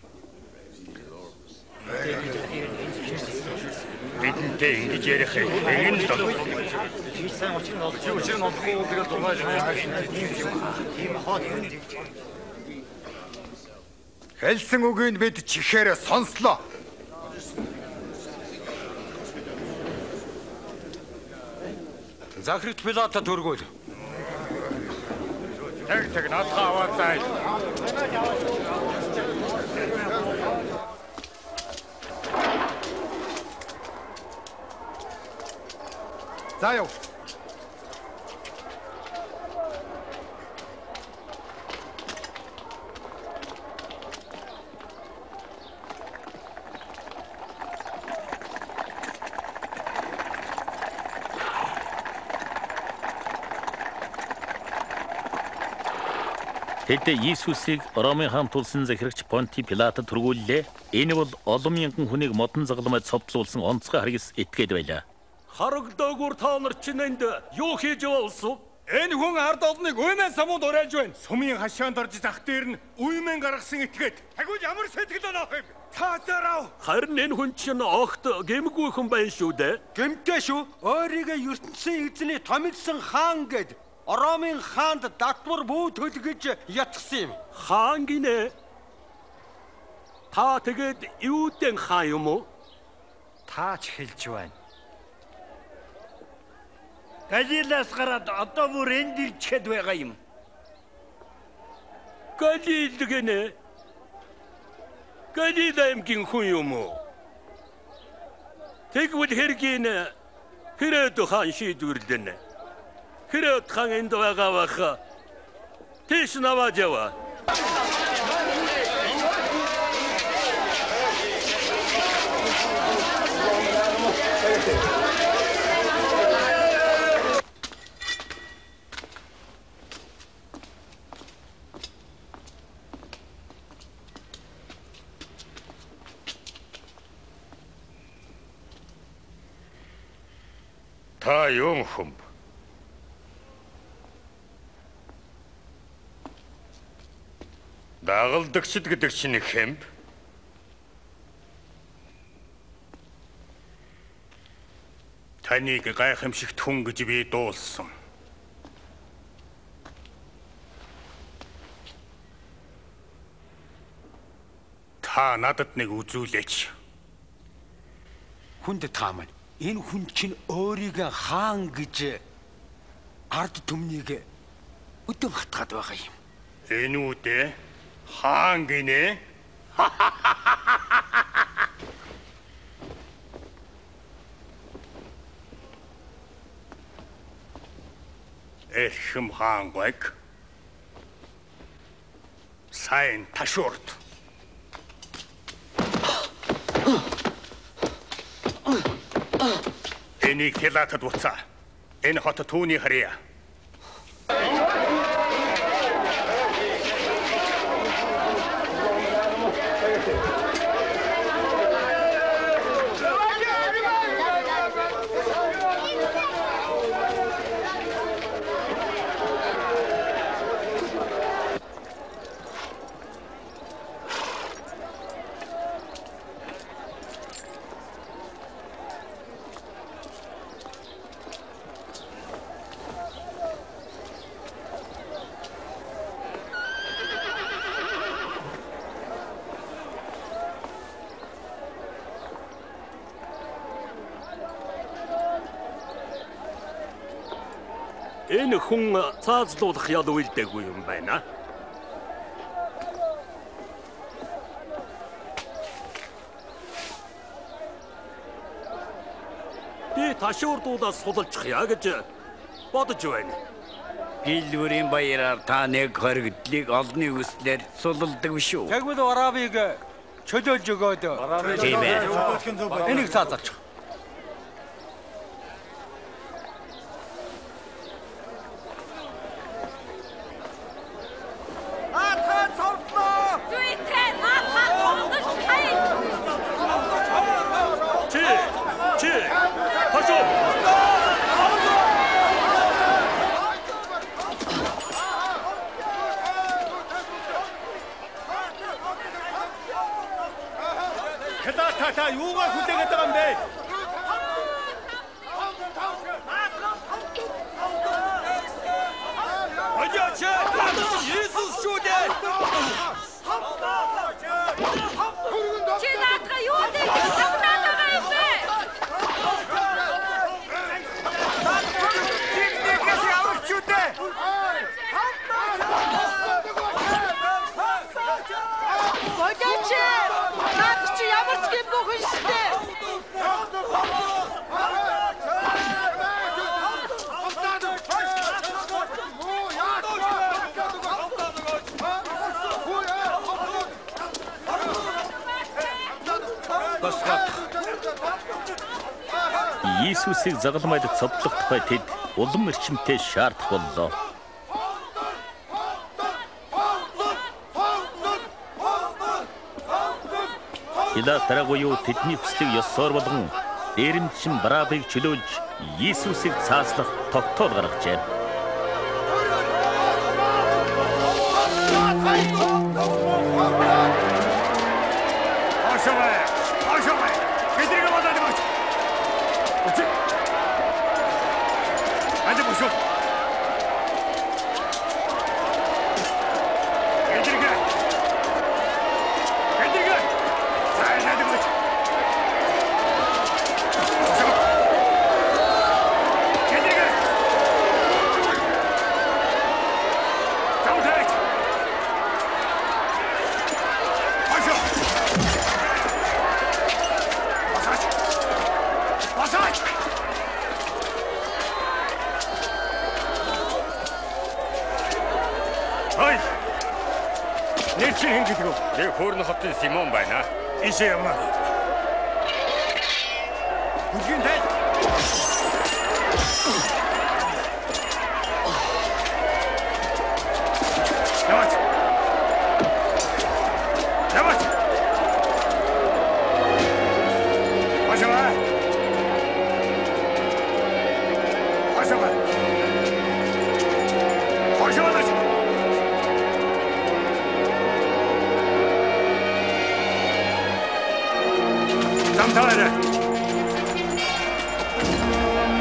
Бидэнтэй ингэж ярих юм. Энэ л Хэлсэн үгийг бид чихээрээ сонслоо. Захирч Пилата төргөл. Тэг надхаа аваад зай. За яв. Тэд Иесусыг Ромын хаан тулсан захирагч Понти Пилатад түргүүллээ. Энэ бол олон мянган хүнийг модон загалмайд цовдлуулсан онцгой харгас этгээд байлаа. Харагдаагүй та нар чинь энд юу хийж явуулсан? Энэ хүн ард олныг уймэн самууд уриалж байна. Сумын хашаанд орж зах дээр нь уймэн гаргасан этгээд. Агуул ямар сэтгэл өнөөх юм? Цаатарав. Харин энэ хүн чинь огт гэмгүй хүн байна шүү дээ. Гэмтэй шүү. Өөрийгөө ертөнцийн эзний томилсон хаан гэд Ромын хаанд датвар бүү төлгөж ятгсан юм. Хаан гинэ. Та тэгээд юудэн хаан юм уу? Таач хэлж байна. Галилаас гараад одоо бүр энд ирчээд байгаа юм. Галил гинэ. Галил аймгийн хүн юм уу? Тэгвэл хэргийн Хэрод хаан шийдвэрлэнэ. Хэрод хаан энд байгаа баха. Тэш наваад яваа. Та юм хүм. Дагалдагчд гэдэг чинь хэмб. Таныг гайхамшигт хүн гэж би дуулсан. Та надад нэг үзүүлээч. Хүнд та маань энэ хүн чинь өөрийгөө хаан гэж ард түмнийг өдөн хатгаад байгаа юм. Энэ үдэ хаан гинэ. Эрхэм хаан гойг. Сайн ташуурд. Энийг Пилатад буцаа. Энэ хот түүний харьяа. Энэ хүн цаазлуулах ял үйлдэггүй юм байна. Би ташуурдуудаас сулжчихъя гэж бодож байна. Гэлвэрийн баяраар та нэг хоригдлыг олны үслээр сулалдаг шүү. Тэгвэл Варабыг чөлөөлж өгөөд. Тийм ээ. Энийг цаазалчих. Та юугаар хүлээгээд байгаа юм бэ? Хожооч! Иесус шүү дээ! Чи наадга юу дээ? Хамнаад байгаа юм бэ? Чинээс явж юу дээ? Хожооч! Наад чи ямар ч гэмгүй хүн шүү дээ. Иесусыг загалмайд цодлох тухай тэд улам эрчимтэй шаардах боллоо. Пилат дараагүй тэдний хүслийг ёсоор болгон дээрэмчин Барабыг чөлөөлж Иесусыг цааслах тогтоол гаргажээ. Хөөрн хотын Симон байна. Ишээ явна. Бүлгийн тай. Яваач. Яваач. Пошла. Пошла. Пошла. Tamtare.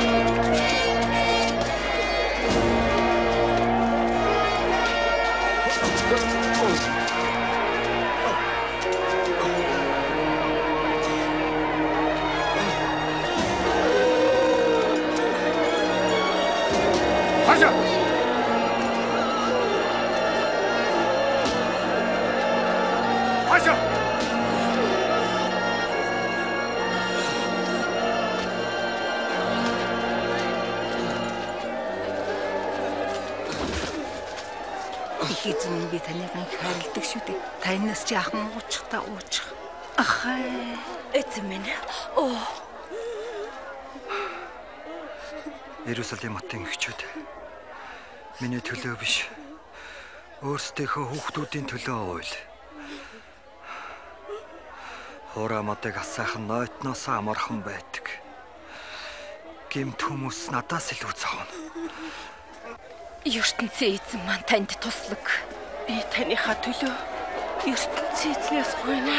Эзэн би таныг хайрладаг шүү дээ. Танаас чи ахын уучихтаа уучих. Ахаа. Эзэн минь. Оо. Иерусалим хотын эхчүүд миний төлөө биш. Өөрсдийнхөө хүүхдүүдийн төлөө уйл. Хурамадаг асаахан нойтноос амархан байдаг. Гэмт хүмүүс надаас илүү зовно. ертөнцийн эзэн маань танд туслаг. Би таныхаа төлөө ертөнцийн эзнээс гуйна.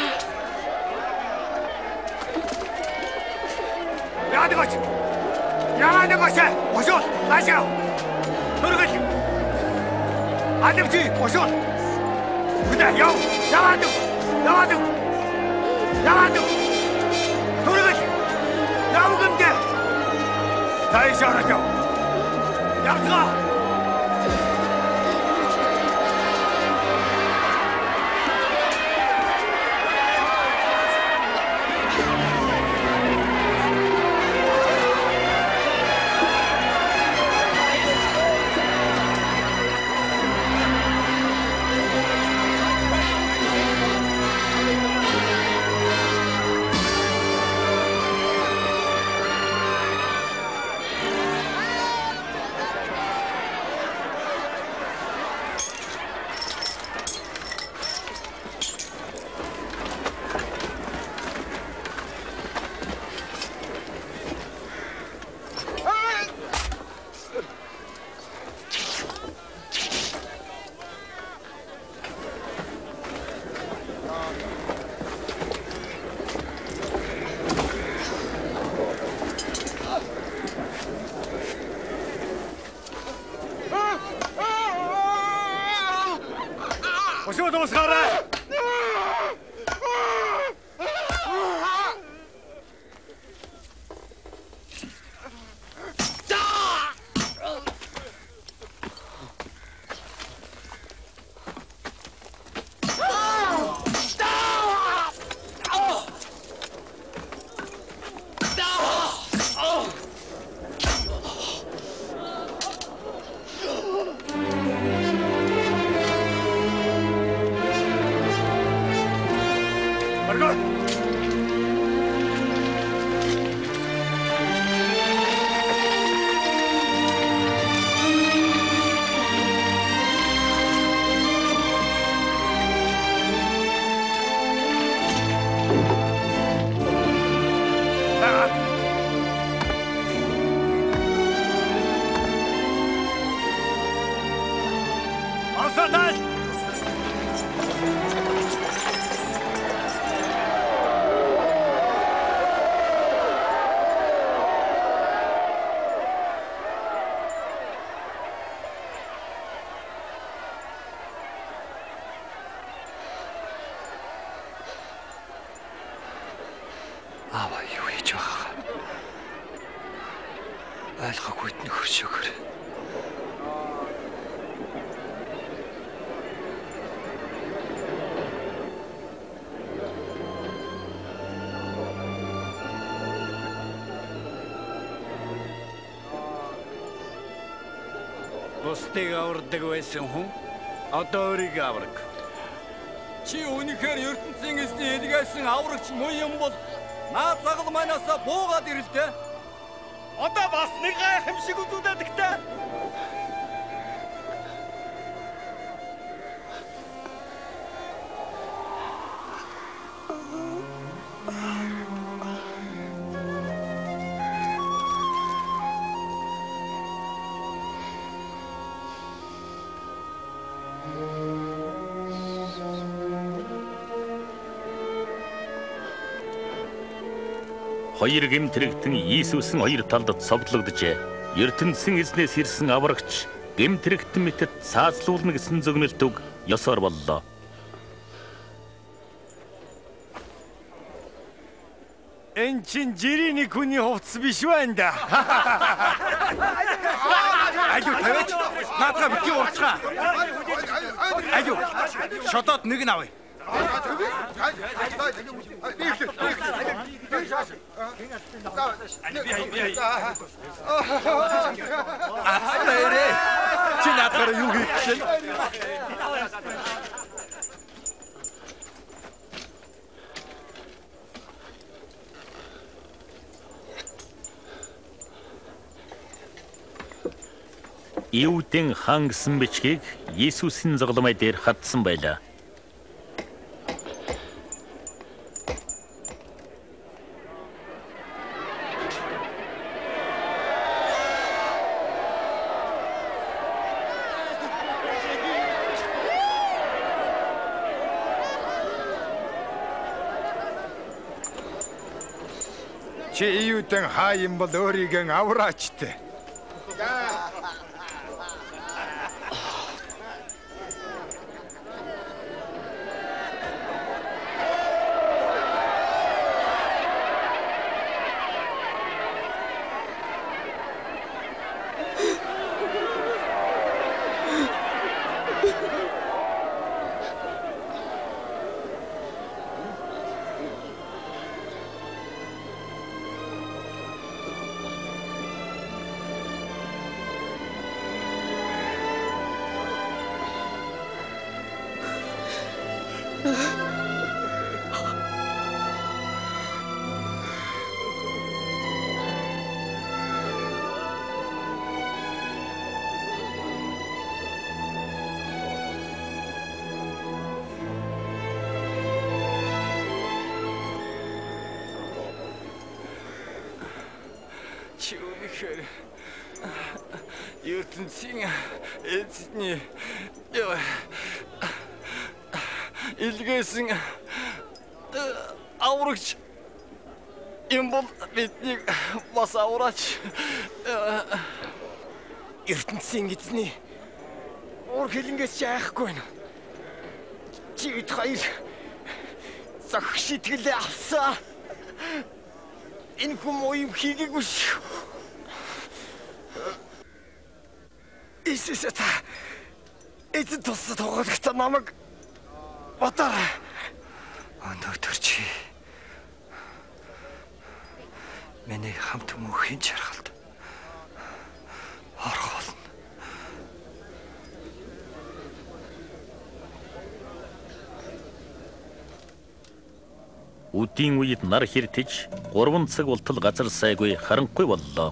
Яагаад гэж? Бошоо, наашаа. Хөргөл. Алимжи, бошоо. Хүнэ яв. Яагаад? Хөргөл. Явгамдэ. Тайшаараа. Явцгаа. Аава юу хийж байгаа? Ойлгоогүй нөхөр шөөр. Бусдыг авардаг байсан хүн одоо өөрийгөө авраг. Чи үнэхээр ертөнцийн эзний элгээсэн аврагч муу юм бол наад загал манаасаа буугаад ирэлтэй. Одоо бас нэг гайхамшиг үзүүлэдэгтэй. Хоёр гэмтрэгтэн Иесусн хоёр талд цовдлогджээ. ертөнцийн эзнээс ирсэн аврагч гэмтрэгтэн мэтэд цаазлуулна гэсэн зөгнөлт үг ёсоор боллоо. Энэ чин жирийн нэг хүний хувцас биш байна да. Аюу тавьж наадгаа битгий урцгаа. Аюу шодоод нэг нь авъя. Астайрэ. Чи наадгаар юу хийх чинь? Иудын хаан гэсэн бичгийг Есүсийн зогломой дээр хатсан байлаа. Чи Иудын хаа юм бол өөрийгөө авраач те. Чүнэхэр ертөнцийн эзний илгээсэн аврагч юм бол биднийг бас авраач. ертөнцийн эзний уур хилэнгээс яахгүй байна. Чигт хоёр зах шитгэлээ авсаа. Энэ хүмүүс юм хийгээгүй шүү. Исэсэта эцэг тусад тоглохтой намайг батаа. Өнөөдөр миний хамт мөнхийн чаргалд орох болно. Үдийн үед нар хэртэж 3 цаг болтол газар сайгүй харанхуй боллоо.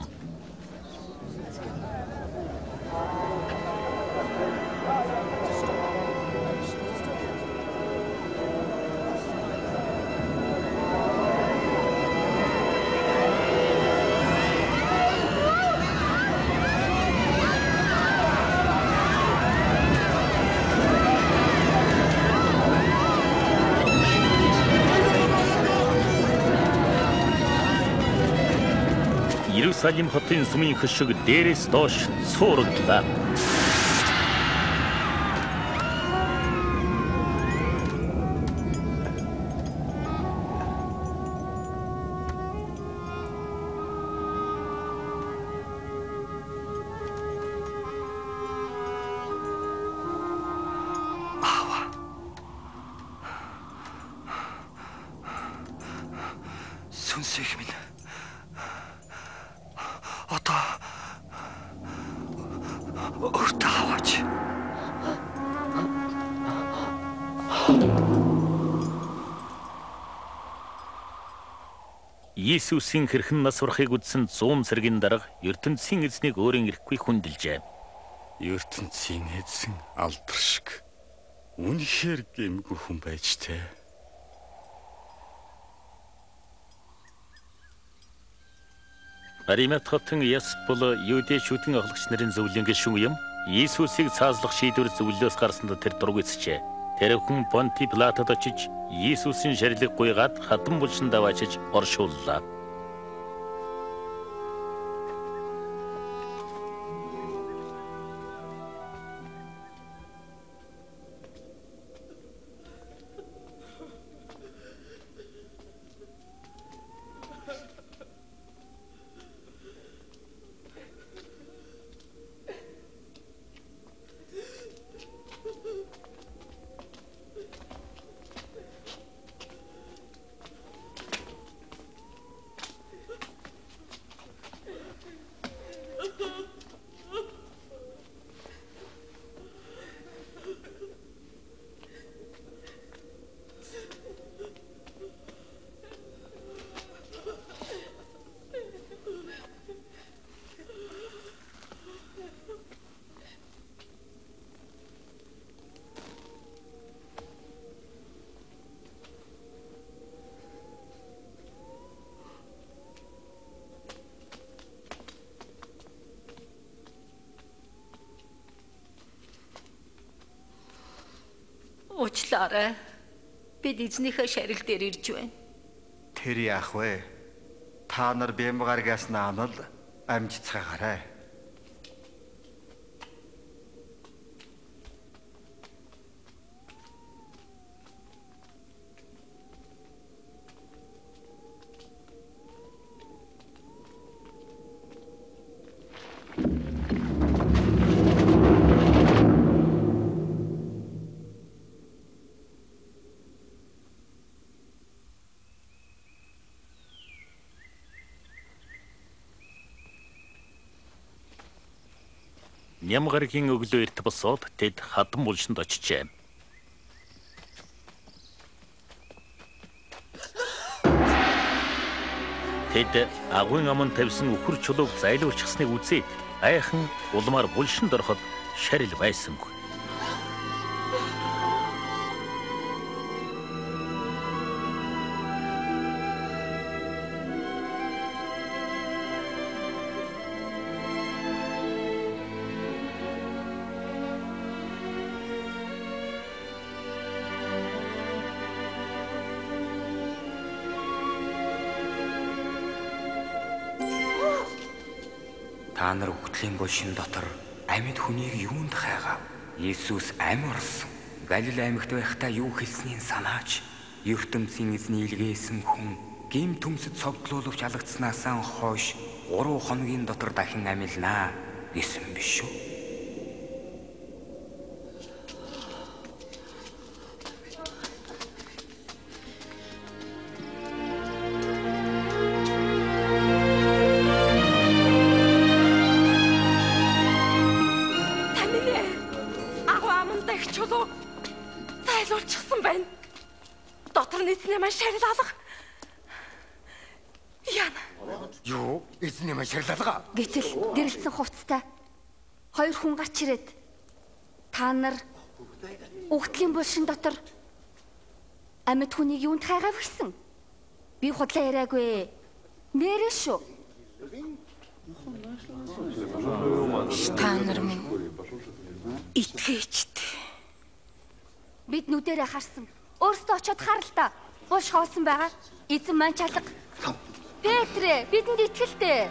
Иерусалим хотын сүмийн хөшиг дээрээс доош цуураглаа. Сүнсийг минь Уртавач. Есүсийн хэрхэн нас урахыг үзсэн 100 цэргийн дарга ертөнцийн эзнийг өөрийн ирэхгүй хүндэлжээ. ертөнцийн эзэн алдар шиг үнэхээр гэмгүй хүн байж тээ. Аримат хотын Ясп бол юудэшүүдийн ахлагч нарын зөвлөн гишүүн юм. Иесусыг цааслах шийдвэр зөвлөлөөс гарсанд тэр дургүйцчээ. Тэр хүн Понти Пилатод очиж Иесусийн шарилыг гуйгаад хатан булшин даваачиж оршууллаа. уучлаарай. Бид эзнийхээ шарил дээр ирж байна. Тэр яах вэ? Та нар бямгаргаас наанал амжицгаагаарай. Нямгаргийн өглөө эрт босоод тэд хадам булшинд очижээ. Тэд агуйн аман тавьсан өхөр чулууг зайлуулчихсныг үзээд айхан улмаар булшинд ороход шарил байсангүй. Та нар үхтлийн булшин дотор амьд хүнийг юунд хайгаа? Есүс амь орсон. Галил аймагт байхдаа юу хэлснийг санаач. ертөнцийн эзний илгээсэн хүн гим төмсөд цогцлуулж алгацснаасаа хойш 3 хоногийн дотор дахин амилнаа гэсэн биш үү? Гэтэл гэрэлсэн хувцастай 2 хүн гарч ирээд та нар үхтлийн булшин дотор амьд хүнийг юунд хайгаав гэсэн. Би худлаа яриаггүй. Нэрээ шүү. Та нар минь итгэжт. Бид нүдэрээ харсан. Өөрсдөө очиод хар л та. Булш хоосон байгаа. Эзэн маань чалга. Петрэ, бидэнд итгэлтэй.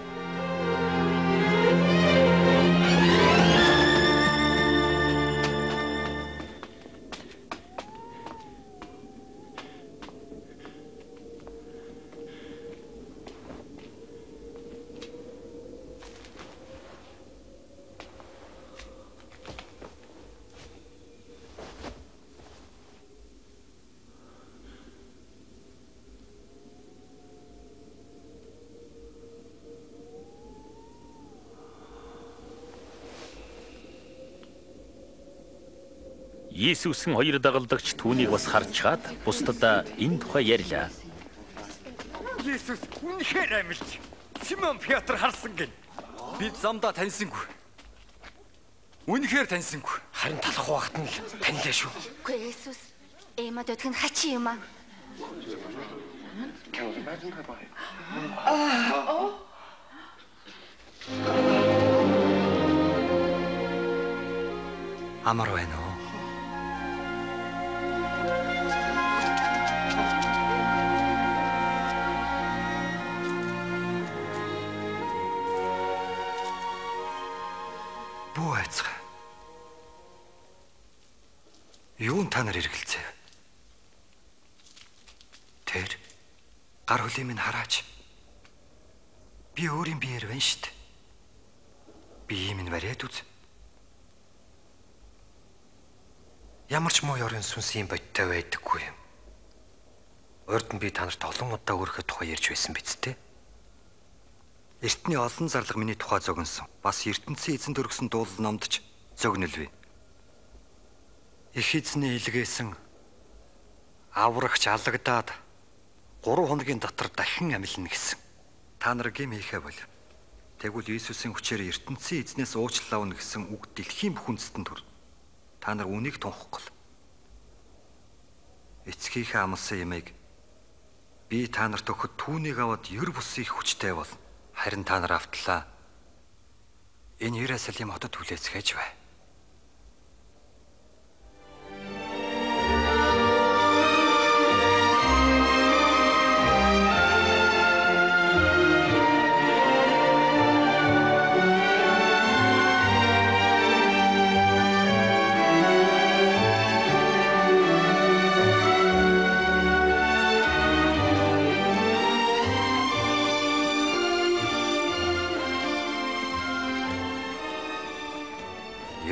Есүсийн 2 дагалдагч түүнийг бас харж чад бусдад энэ тухай ярьлаа. Есүс үнэхээр амилж. Симон Петр харсан гин. Би замдаа таньсангүй. Үнэхээр таньсангүй. Харин талах багт нь таньлаа шүү. Үгүй Есүс эмад өдгөн хачи юм аа. Амар байна уу? Бүү айцгаа. Юун та нар эргэлзээ? Тэр гар хөлийн минь хараач. Би өөрийн биеэр байна штт. Би минь бариад үз. Ямар ч муу ёрын сүнсийн бодтой байдаггүй юм. Урд нь би та нарт олон удаа өөрийнхөө тухай ярьж байсан биз дээ. Эртний олон зарлага миний тухай зогнсон. Бас ертөнцийн эзэн төргсөн дуулал номд ч зогнолвэ. Их эзний илгээсэн аврагч алагдаад 3 хоногийн дотор дахин амилна гэсэн. Та нар гим хийхэ бол. Тэгвэл Иесусийн хүчээр ертөнцийн эзнээс уучлал авна гэсэн үг дэлхийн бүх үндэстэн төр. Та нар үнийг тунхаглал. Эцгийнхээ амласан ямыг би та нарт өгөхөд түүнийг аваад ер бусын их хүчтэй бол. Харин та нар автлаа. Энэ Иерусалим хотод хүлээцгээж бай.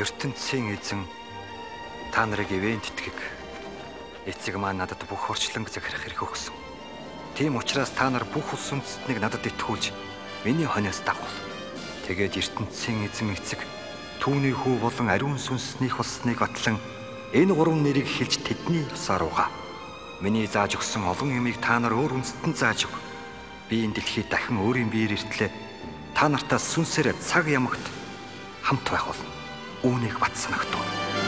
ертөнцийн эзэн та нарыг ивент итгэх. Эцэг маань надад бүх орчлонг захирах хэрэг өгсөн. Тийм учраас та нар бүх улс үндэстнийг надад итгүүлж миний хоньоос дагуул. Тэгээд ертөнцийн эзэн эцэг түүний хүү болон ариун сүнснийх болсныг батлан энэ гурван нэрийг хэлж тэдний ёсоор угаа. Миний зааж өгсөн олон юмыг та нар өөр үндэстэн зааж өг. Би энэ дэлхийд дахин өөрийн биеэр иртлээ та нартаа сүнсээр цаг ямагт хамт байх болно. Үүнийг бат санагдав.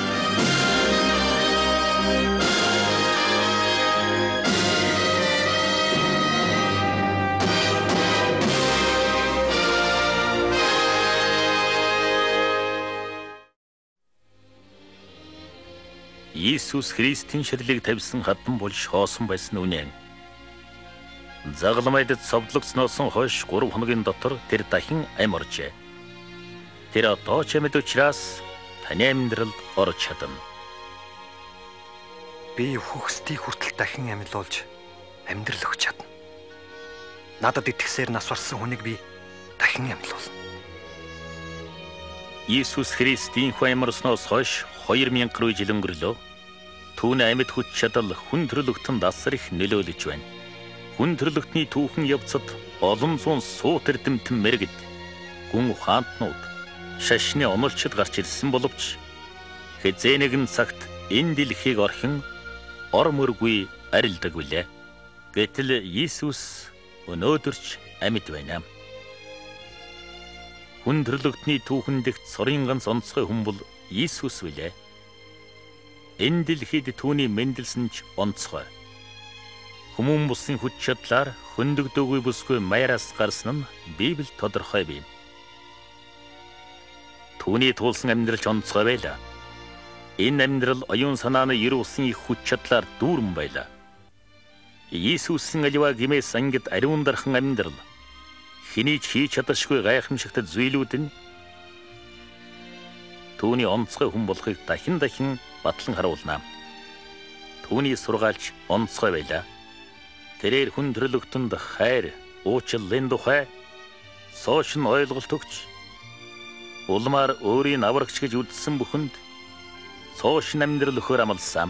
Иесус Христийн ширлийг тавьсан хатан болж хоосон байсан үнэн. Загалмайдад совдлогцноос хойш 3 хоногийн дотор тэр дахин амь оржээ. Тэр одоо ч амьд учраас таны амьдралд орж чадна. Би хүүхсдийг хүртэл дахин амьлуулж амьдрал өгч чадна. Надад итгэсээр нас барсан хүнийг би дахин амьлуулна. Иесус Христийн амьарсноос хойш 2000 руу жил өнгөрлөө. Түүний амьд хүч чадал хүн төрлөختөнд асар их нөлөөлөж байна. Хүн төрлөختний түүхэн явцад олон зуун суу тэрдэмтэн мэрэгд, гүн ухаантнууд, шашны онолчд гарч ирсэн боловч хэзээ нэгэн цагт энэ дэлхийг орхин ор мөргүй арилдаг билээ. Гэтэл Иесус өнөөдөрч амьд байна. Хүн төрлөختний түүхэн дэх цорын ганц онцгой хүн бол Иесус билээ. Энэ дэлхийд түүний мэндэлсэн ч онцгой. Хүмүүн бусын хүч чадлаар хөндөгдөөгүй бүсгүй маяраас гарсан нь Библиэд тодорхой бий. Түүний туулсан амьдрал ч онцгой байлаа. Энэ амьдрал оюун санааны ер усын их хүч чадлаар дүүрэн байлаа. Иесусийн аливаа гимээс ангид ариун дархан амьдрал хэний ч хийж чадашгүй гайхамшигт зүйлүүд нь түүний онцгой хүн болохыг дахин батлан харуулнаа. Түүний сургаалч онцгой байлаа. Тэрээр хүн төрлөختөнд хайр, уучлалын тухай цоошин ойлголт өгч улмаар өөрийн аврагч гэж үзсэн бүхэнд цоошин амьдрал өгөхөр амласан.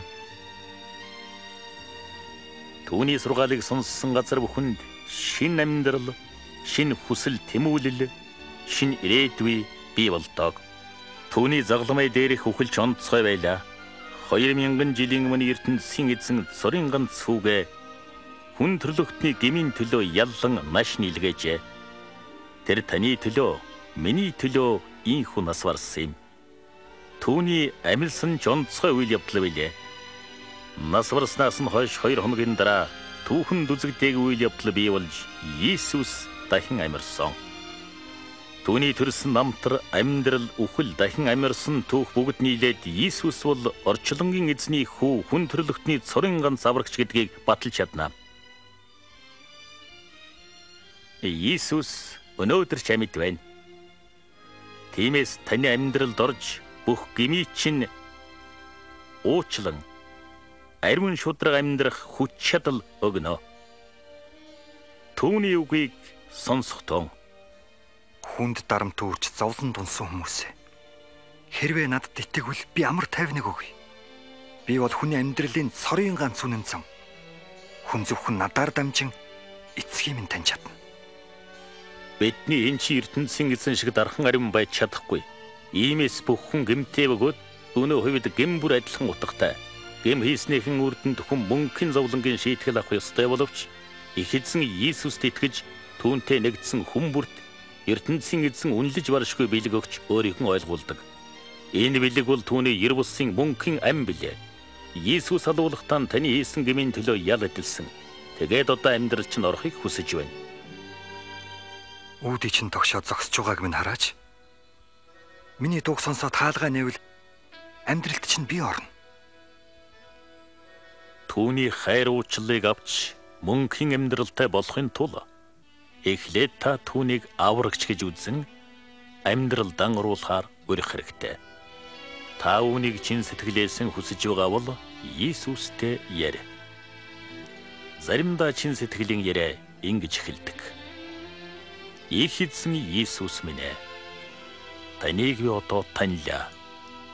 Түүний сургаалыг сонссон газар бүхэнд шин амьдрал, шин хүсэл тэмүүлэл, шин ирээдүй бий болдог. Түүний загламай дээрх үхэлч онцгой байлаа. 2000 жилийн өмнө ертөнцийн эзэн цорын ганц хүүгээ хүн төрлөختний гмийн төлөө яллан маш нийлгээжээ. Тэр таны төлөө, миний төлөө ийхүү нас барсан юм. Түүний амьлсан ч онцгой үйл явдал билээ. Нас барснаас нь хойш 2 хоногийн дараа түүхэн дүзэгдээг үйл явдал бий болж Иесус дахин амьарсан. Түүний төрсөн намтар амьдрал үхэл дахин амьарсан түүх бүгд нийлээд Иесус бол орчлонгийн эзний хүү хүн төрлөختний цорын ганц аврагч гэдгийг баталж чадна. Иесус өнөөдөр ч амьд байна. Тиймээс таны амьдралд орж бүх гмий чинь уучлан ариун шудраг амьдрах хүч чадал өгнө. Түүний үгийг сонсохдоо хүнд дарамт үрж зовлон дунсан хүмүүсээ хэрвээ надад итгэвэл би амар тайвныг өгье. Би бол хүний амьдралын цорын ганц үнэн зам. Хүн зөвхөн надаар дамжин эцгийг минь таньж чадна. Бидний энэ чи ертөнцийн эзэн шиг дархан ариун байж чадахгүй. Иймээс бүх хүн гэмтэй бөгөөд өнөө хувьд гэм бүр адилхан утгатай. Гэм хийснийхэн үрдэнд хүн мөнхийн зовлонгийн шийтгэл авах ёстой боловч их эзэн Иесуст итгэж түүнтэй нэгдсэн хүн бүрт ертөнцийн эзэн үнэлж баршгүй бэлэг өгч өөрийнх нь ойлгуулдаг. Энэ бэлэг бол түүний ер бусын мөнхийн ам билээ. Иесус алуулахтаа таны хийсэн гмийн төлөө ял эдэлсэн. Тэгээд одоо амьдрал чинь орохыг хүсэж байна. Үүдий чинь тогшоо зогсож байгааг минь хараач. Миний дууг сонсоод хаалгаа нэвэл амьдралд чинь би орно. Түүний хайр уучлалыг авч мөнхийн амьдралтай болохын тулд эхлээд та түүнийг аврагч гэж үзэн амьдрал дангруулахаар өрөх хэрэгтэй. Та үүнийг чин сэтгэлээсэн хүсэж байгаа бол Иесустэй ярь. Заримдаа чин сэтгэлийн яриа ингэж эхэлдэг. Их эзэн Иесус минь ээ. Таныг би одоо таньлаа.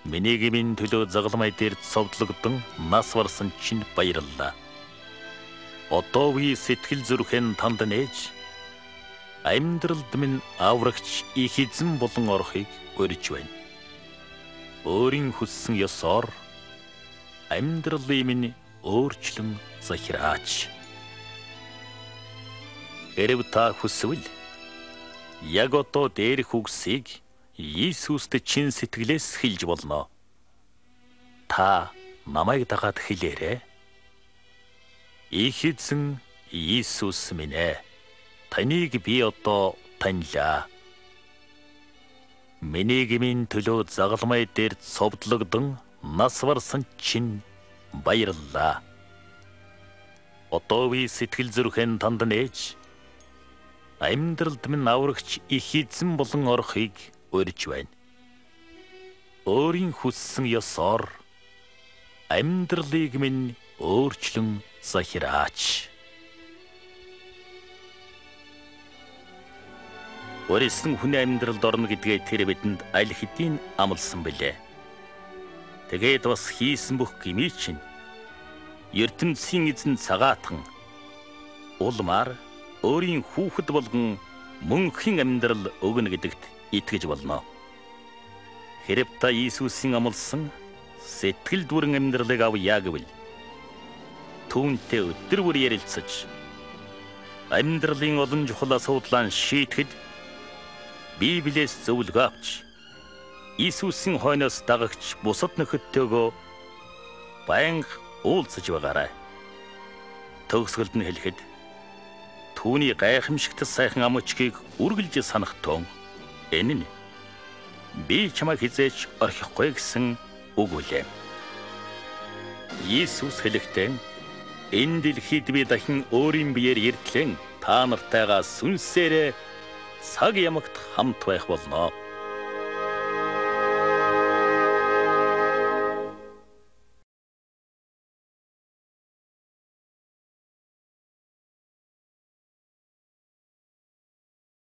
Миний гмийн төлөө загалмай дээр цовдлогдсон нас барсан чинь баярлалаа. Одоо би сэтгэл зүрхэн танд нээж амьдралд минь аврагч их эзэн болон орохыг урьж байна. Өөрийн хүссэн ёсоор амьдралыг минь өөрчлөн захираач. Хэрв та хүсвэл яг одоо дээрх үгсийг Иесуст чин сэтгэлээс хэлж болно. Та намайг дагаад хэлээрэй. Их эзэн Иесус минь ээ. Таныг би одоо таньлаа. Миний гмийн төлөө загалмай дээр цовдлогдсон нас барсан чинь баярлалаа. Одоо би сэтгэл зүрхэн танд нээж амьдралд минь аврагч их эзэн болон орохыг урьж байна. Өөрийн хүссэн ёсоор амьдралыг минь өөрчлөн захираач. Өөрөсөн хүний амьдралд орно гэдгээ тэр бидэнд аль хэдийн амласан билээ. Тэгээд бас хийсэн бүх гмий чинь ертөнцийн эзэн цагаатхан улмаар өөрийн хүүхэд болгон мөнхийн амьдрал өгнө гэдэгт итгэж болно. Хэрэг та Иесусийн амласан сэтгэл дүүрэн амьдралыг авъя гэвэл түүнтэй өдөр бүр ярилцаж амьдралын олон чухал асуудлаа шийдэхэд Библиэс зөвлөгөө авч Иесусийн хойноос дагагч бусад нөхөдтэйгөө байнга уулзаж байгаарай. Төгсгөлд нь хэлэхэд түүний гайхамшигт сайхан ам өчгийг үргэлж санах тун энэ нь би чамайг хизээч орхихгүй гэсэн үг үлээ. Иесус хэлэхдээ энэ дэлхийд би дахин өөрийн биеэр ирдлэн та нартайгаа сүнсээрээ цаг ямагт хамт байх болно.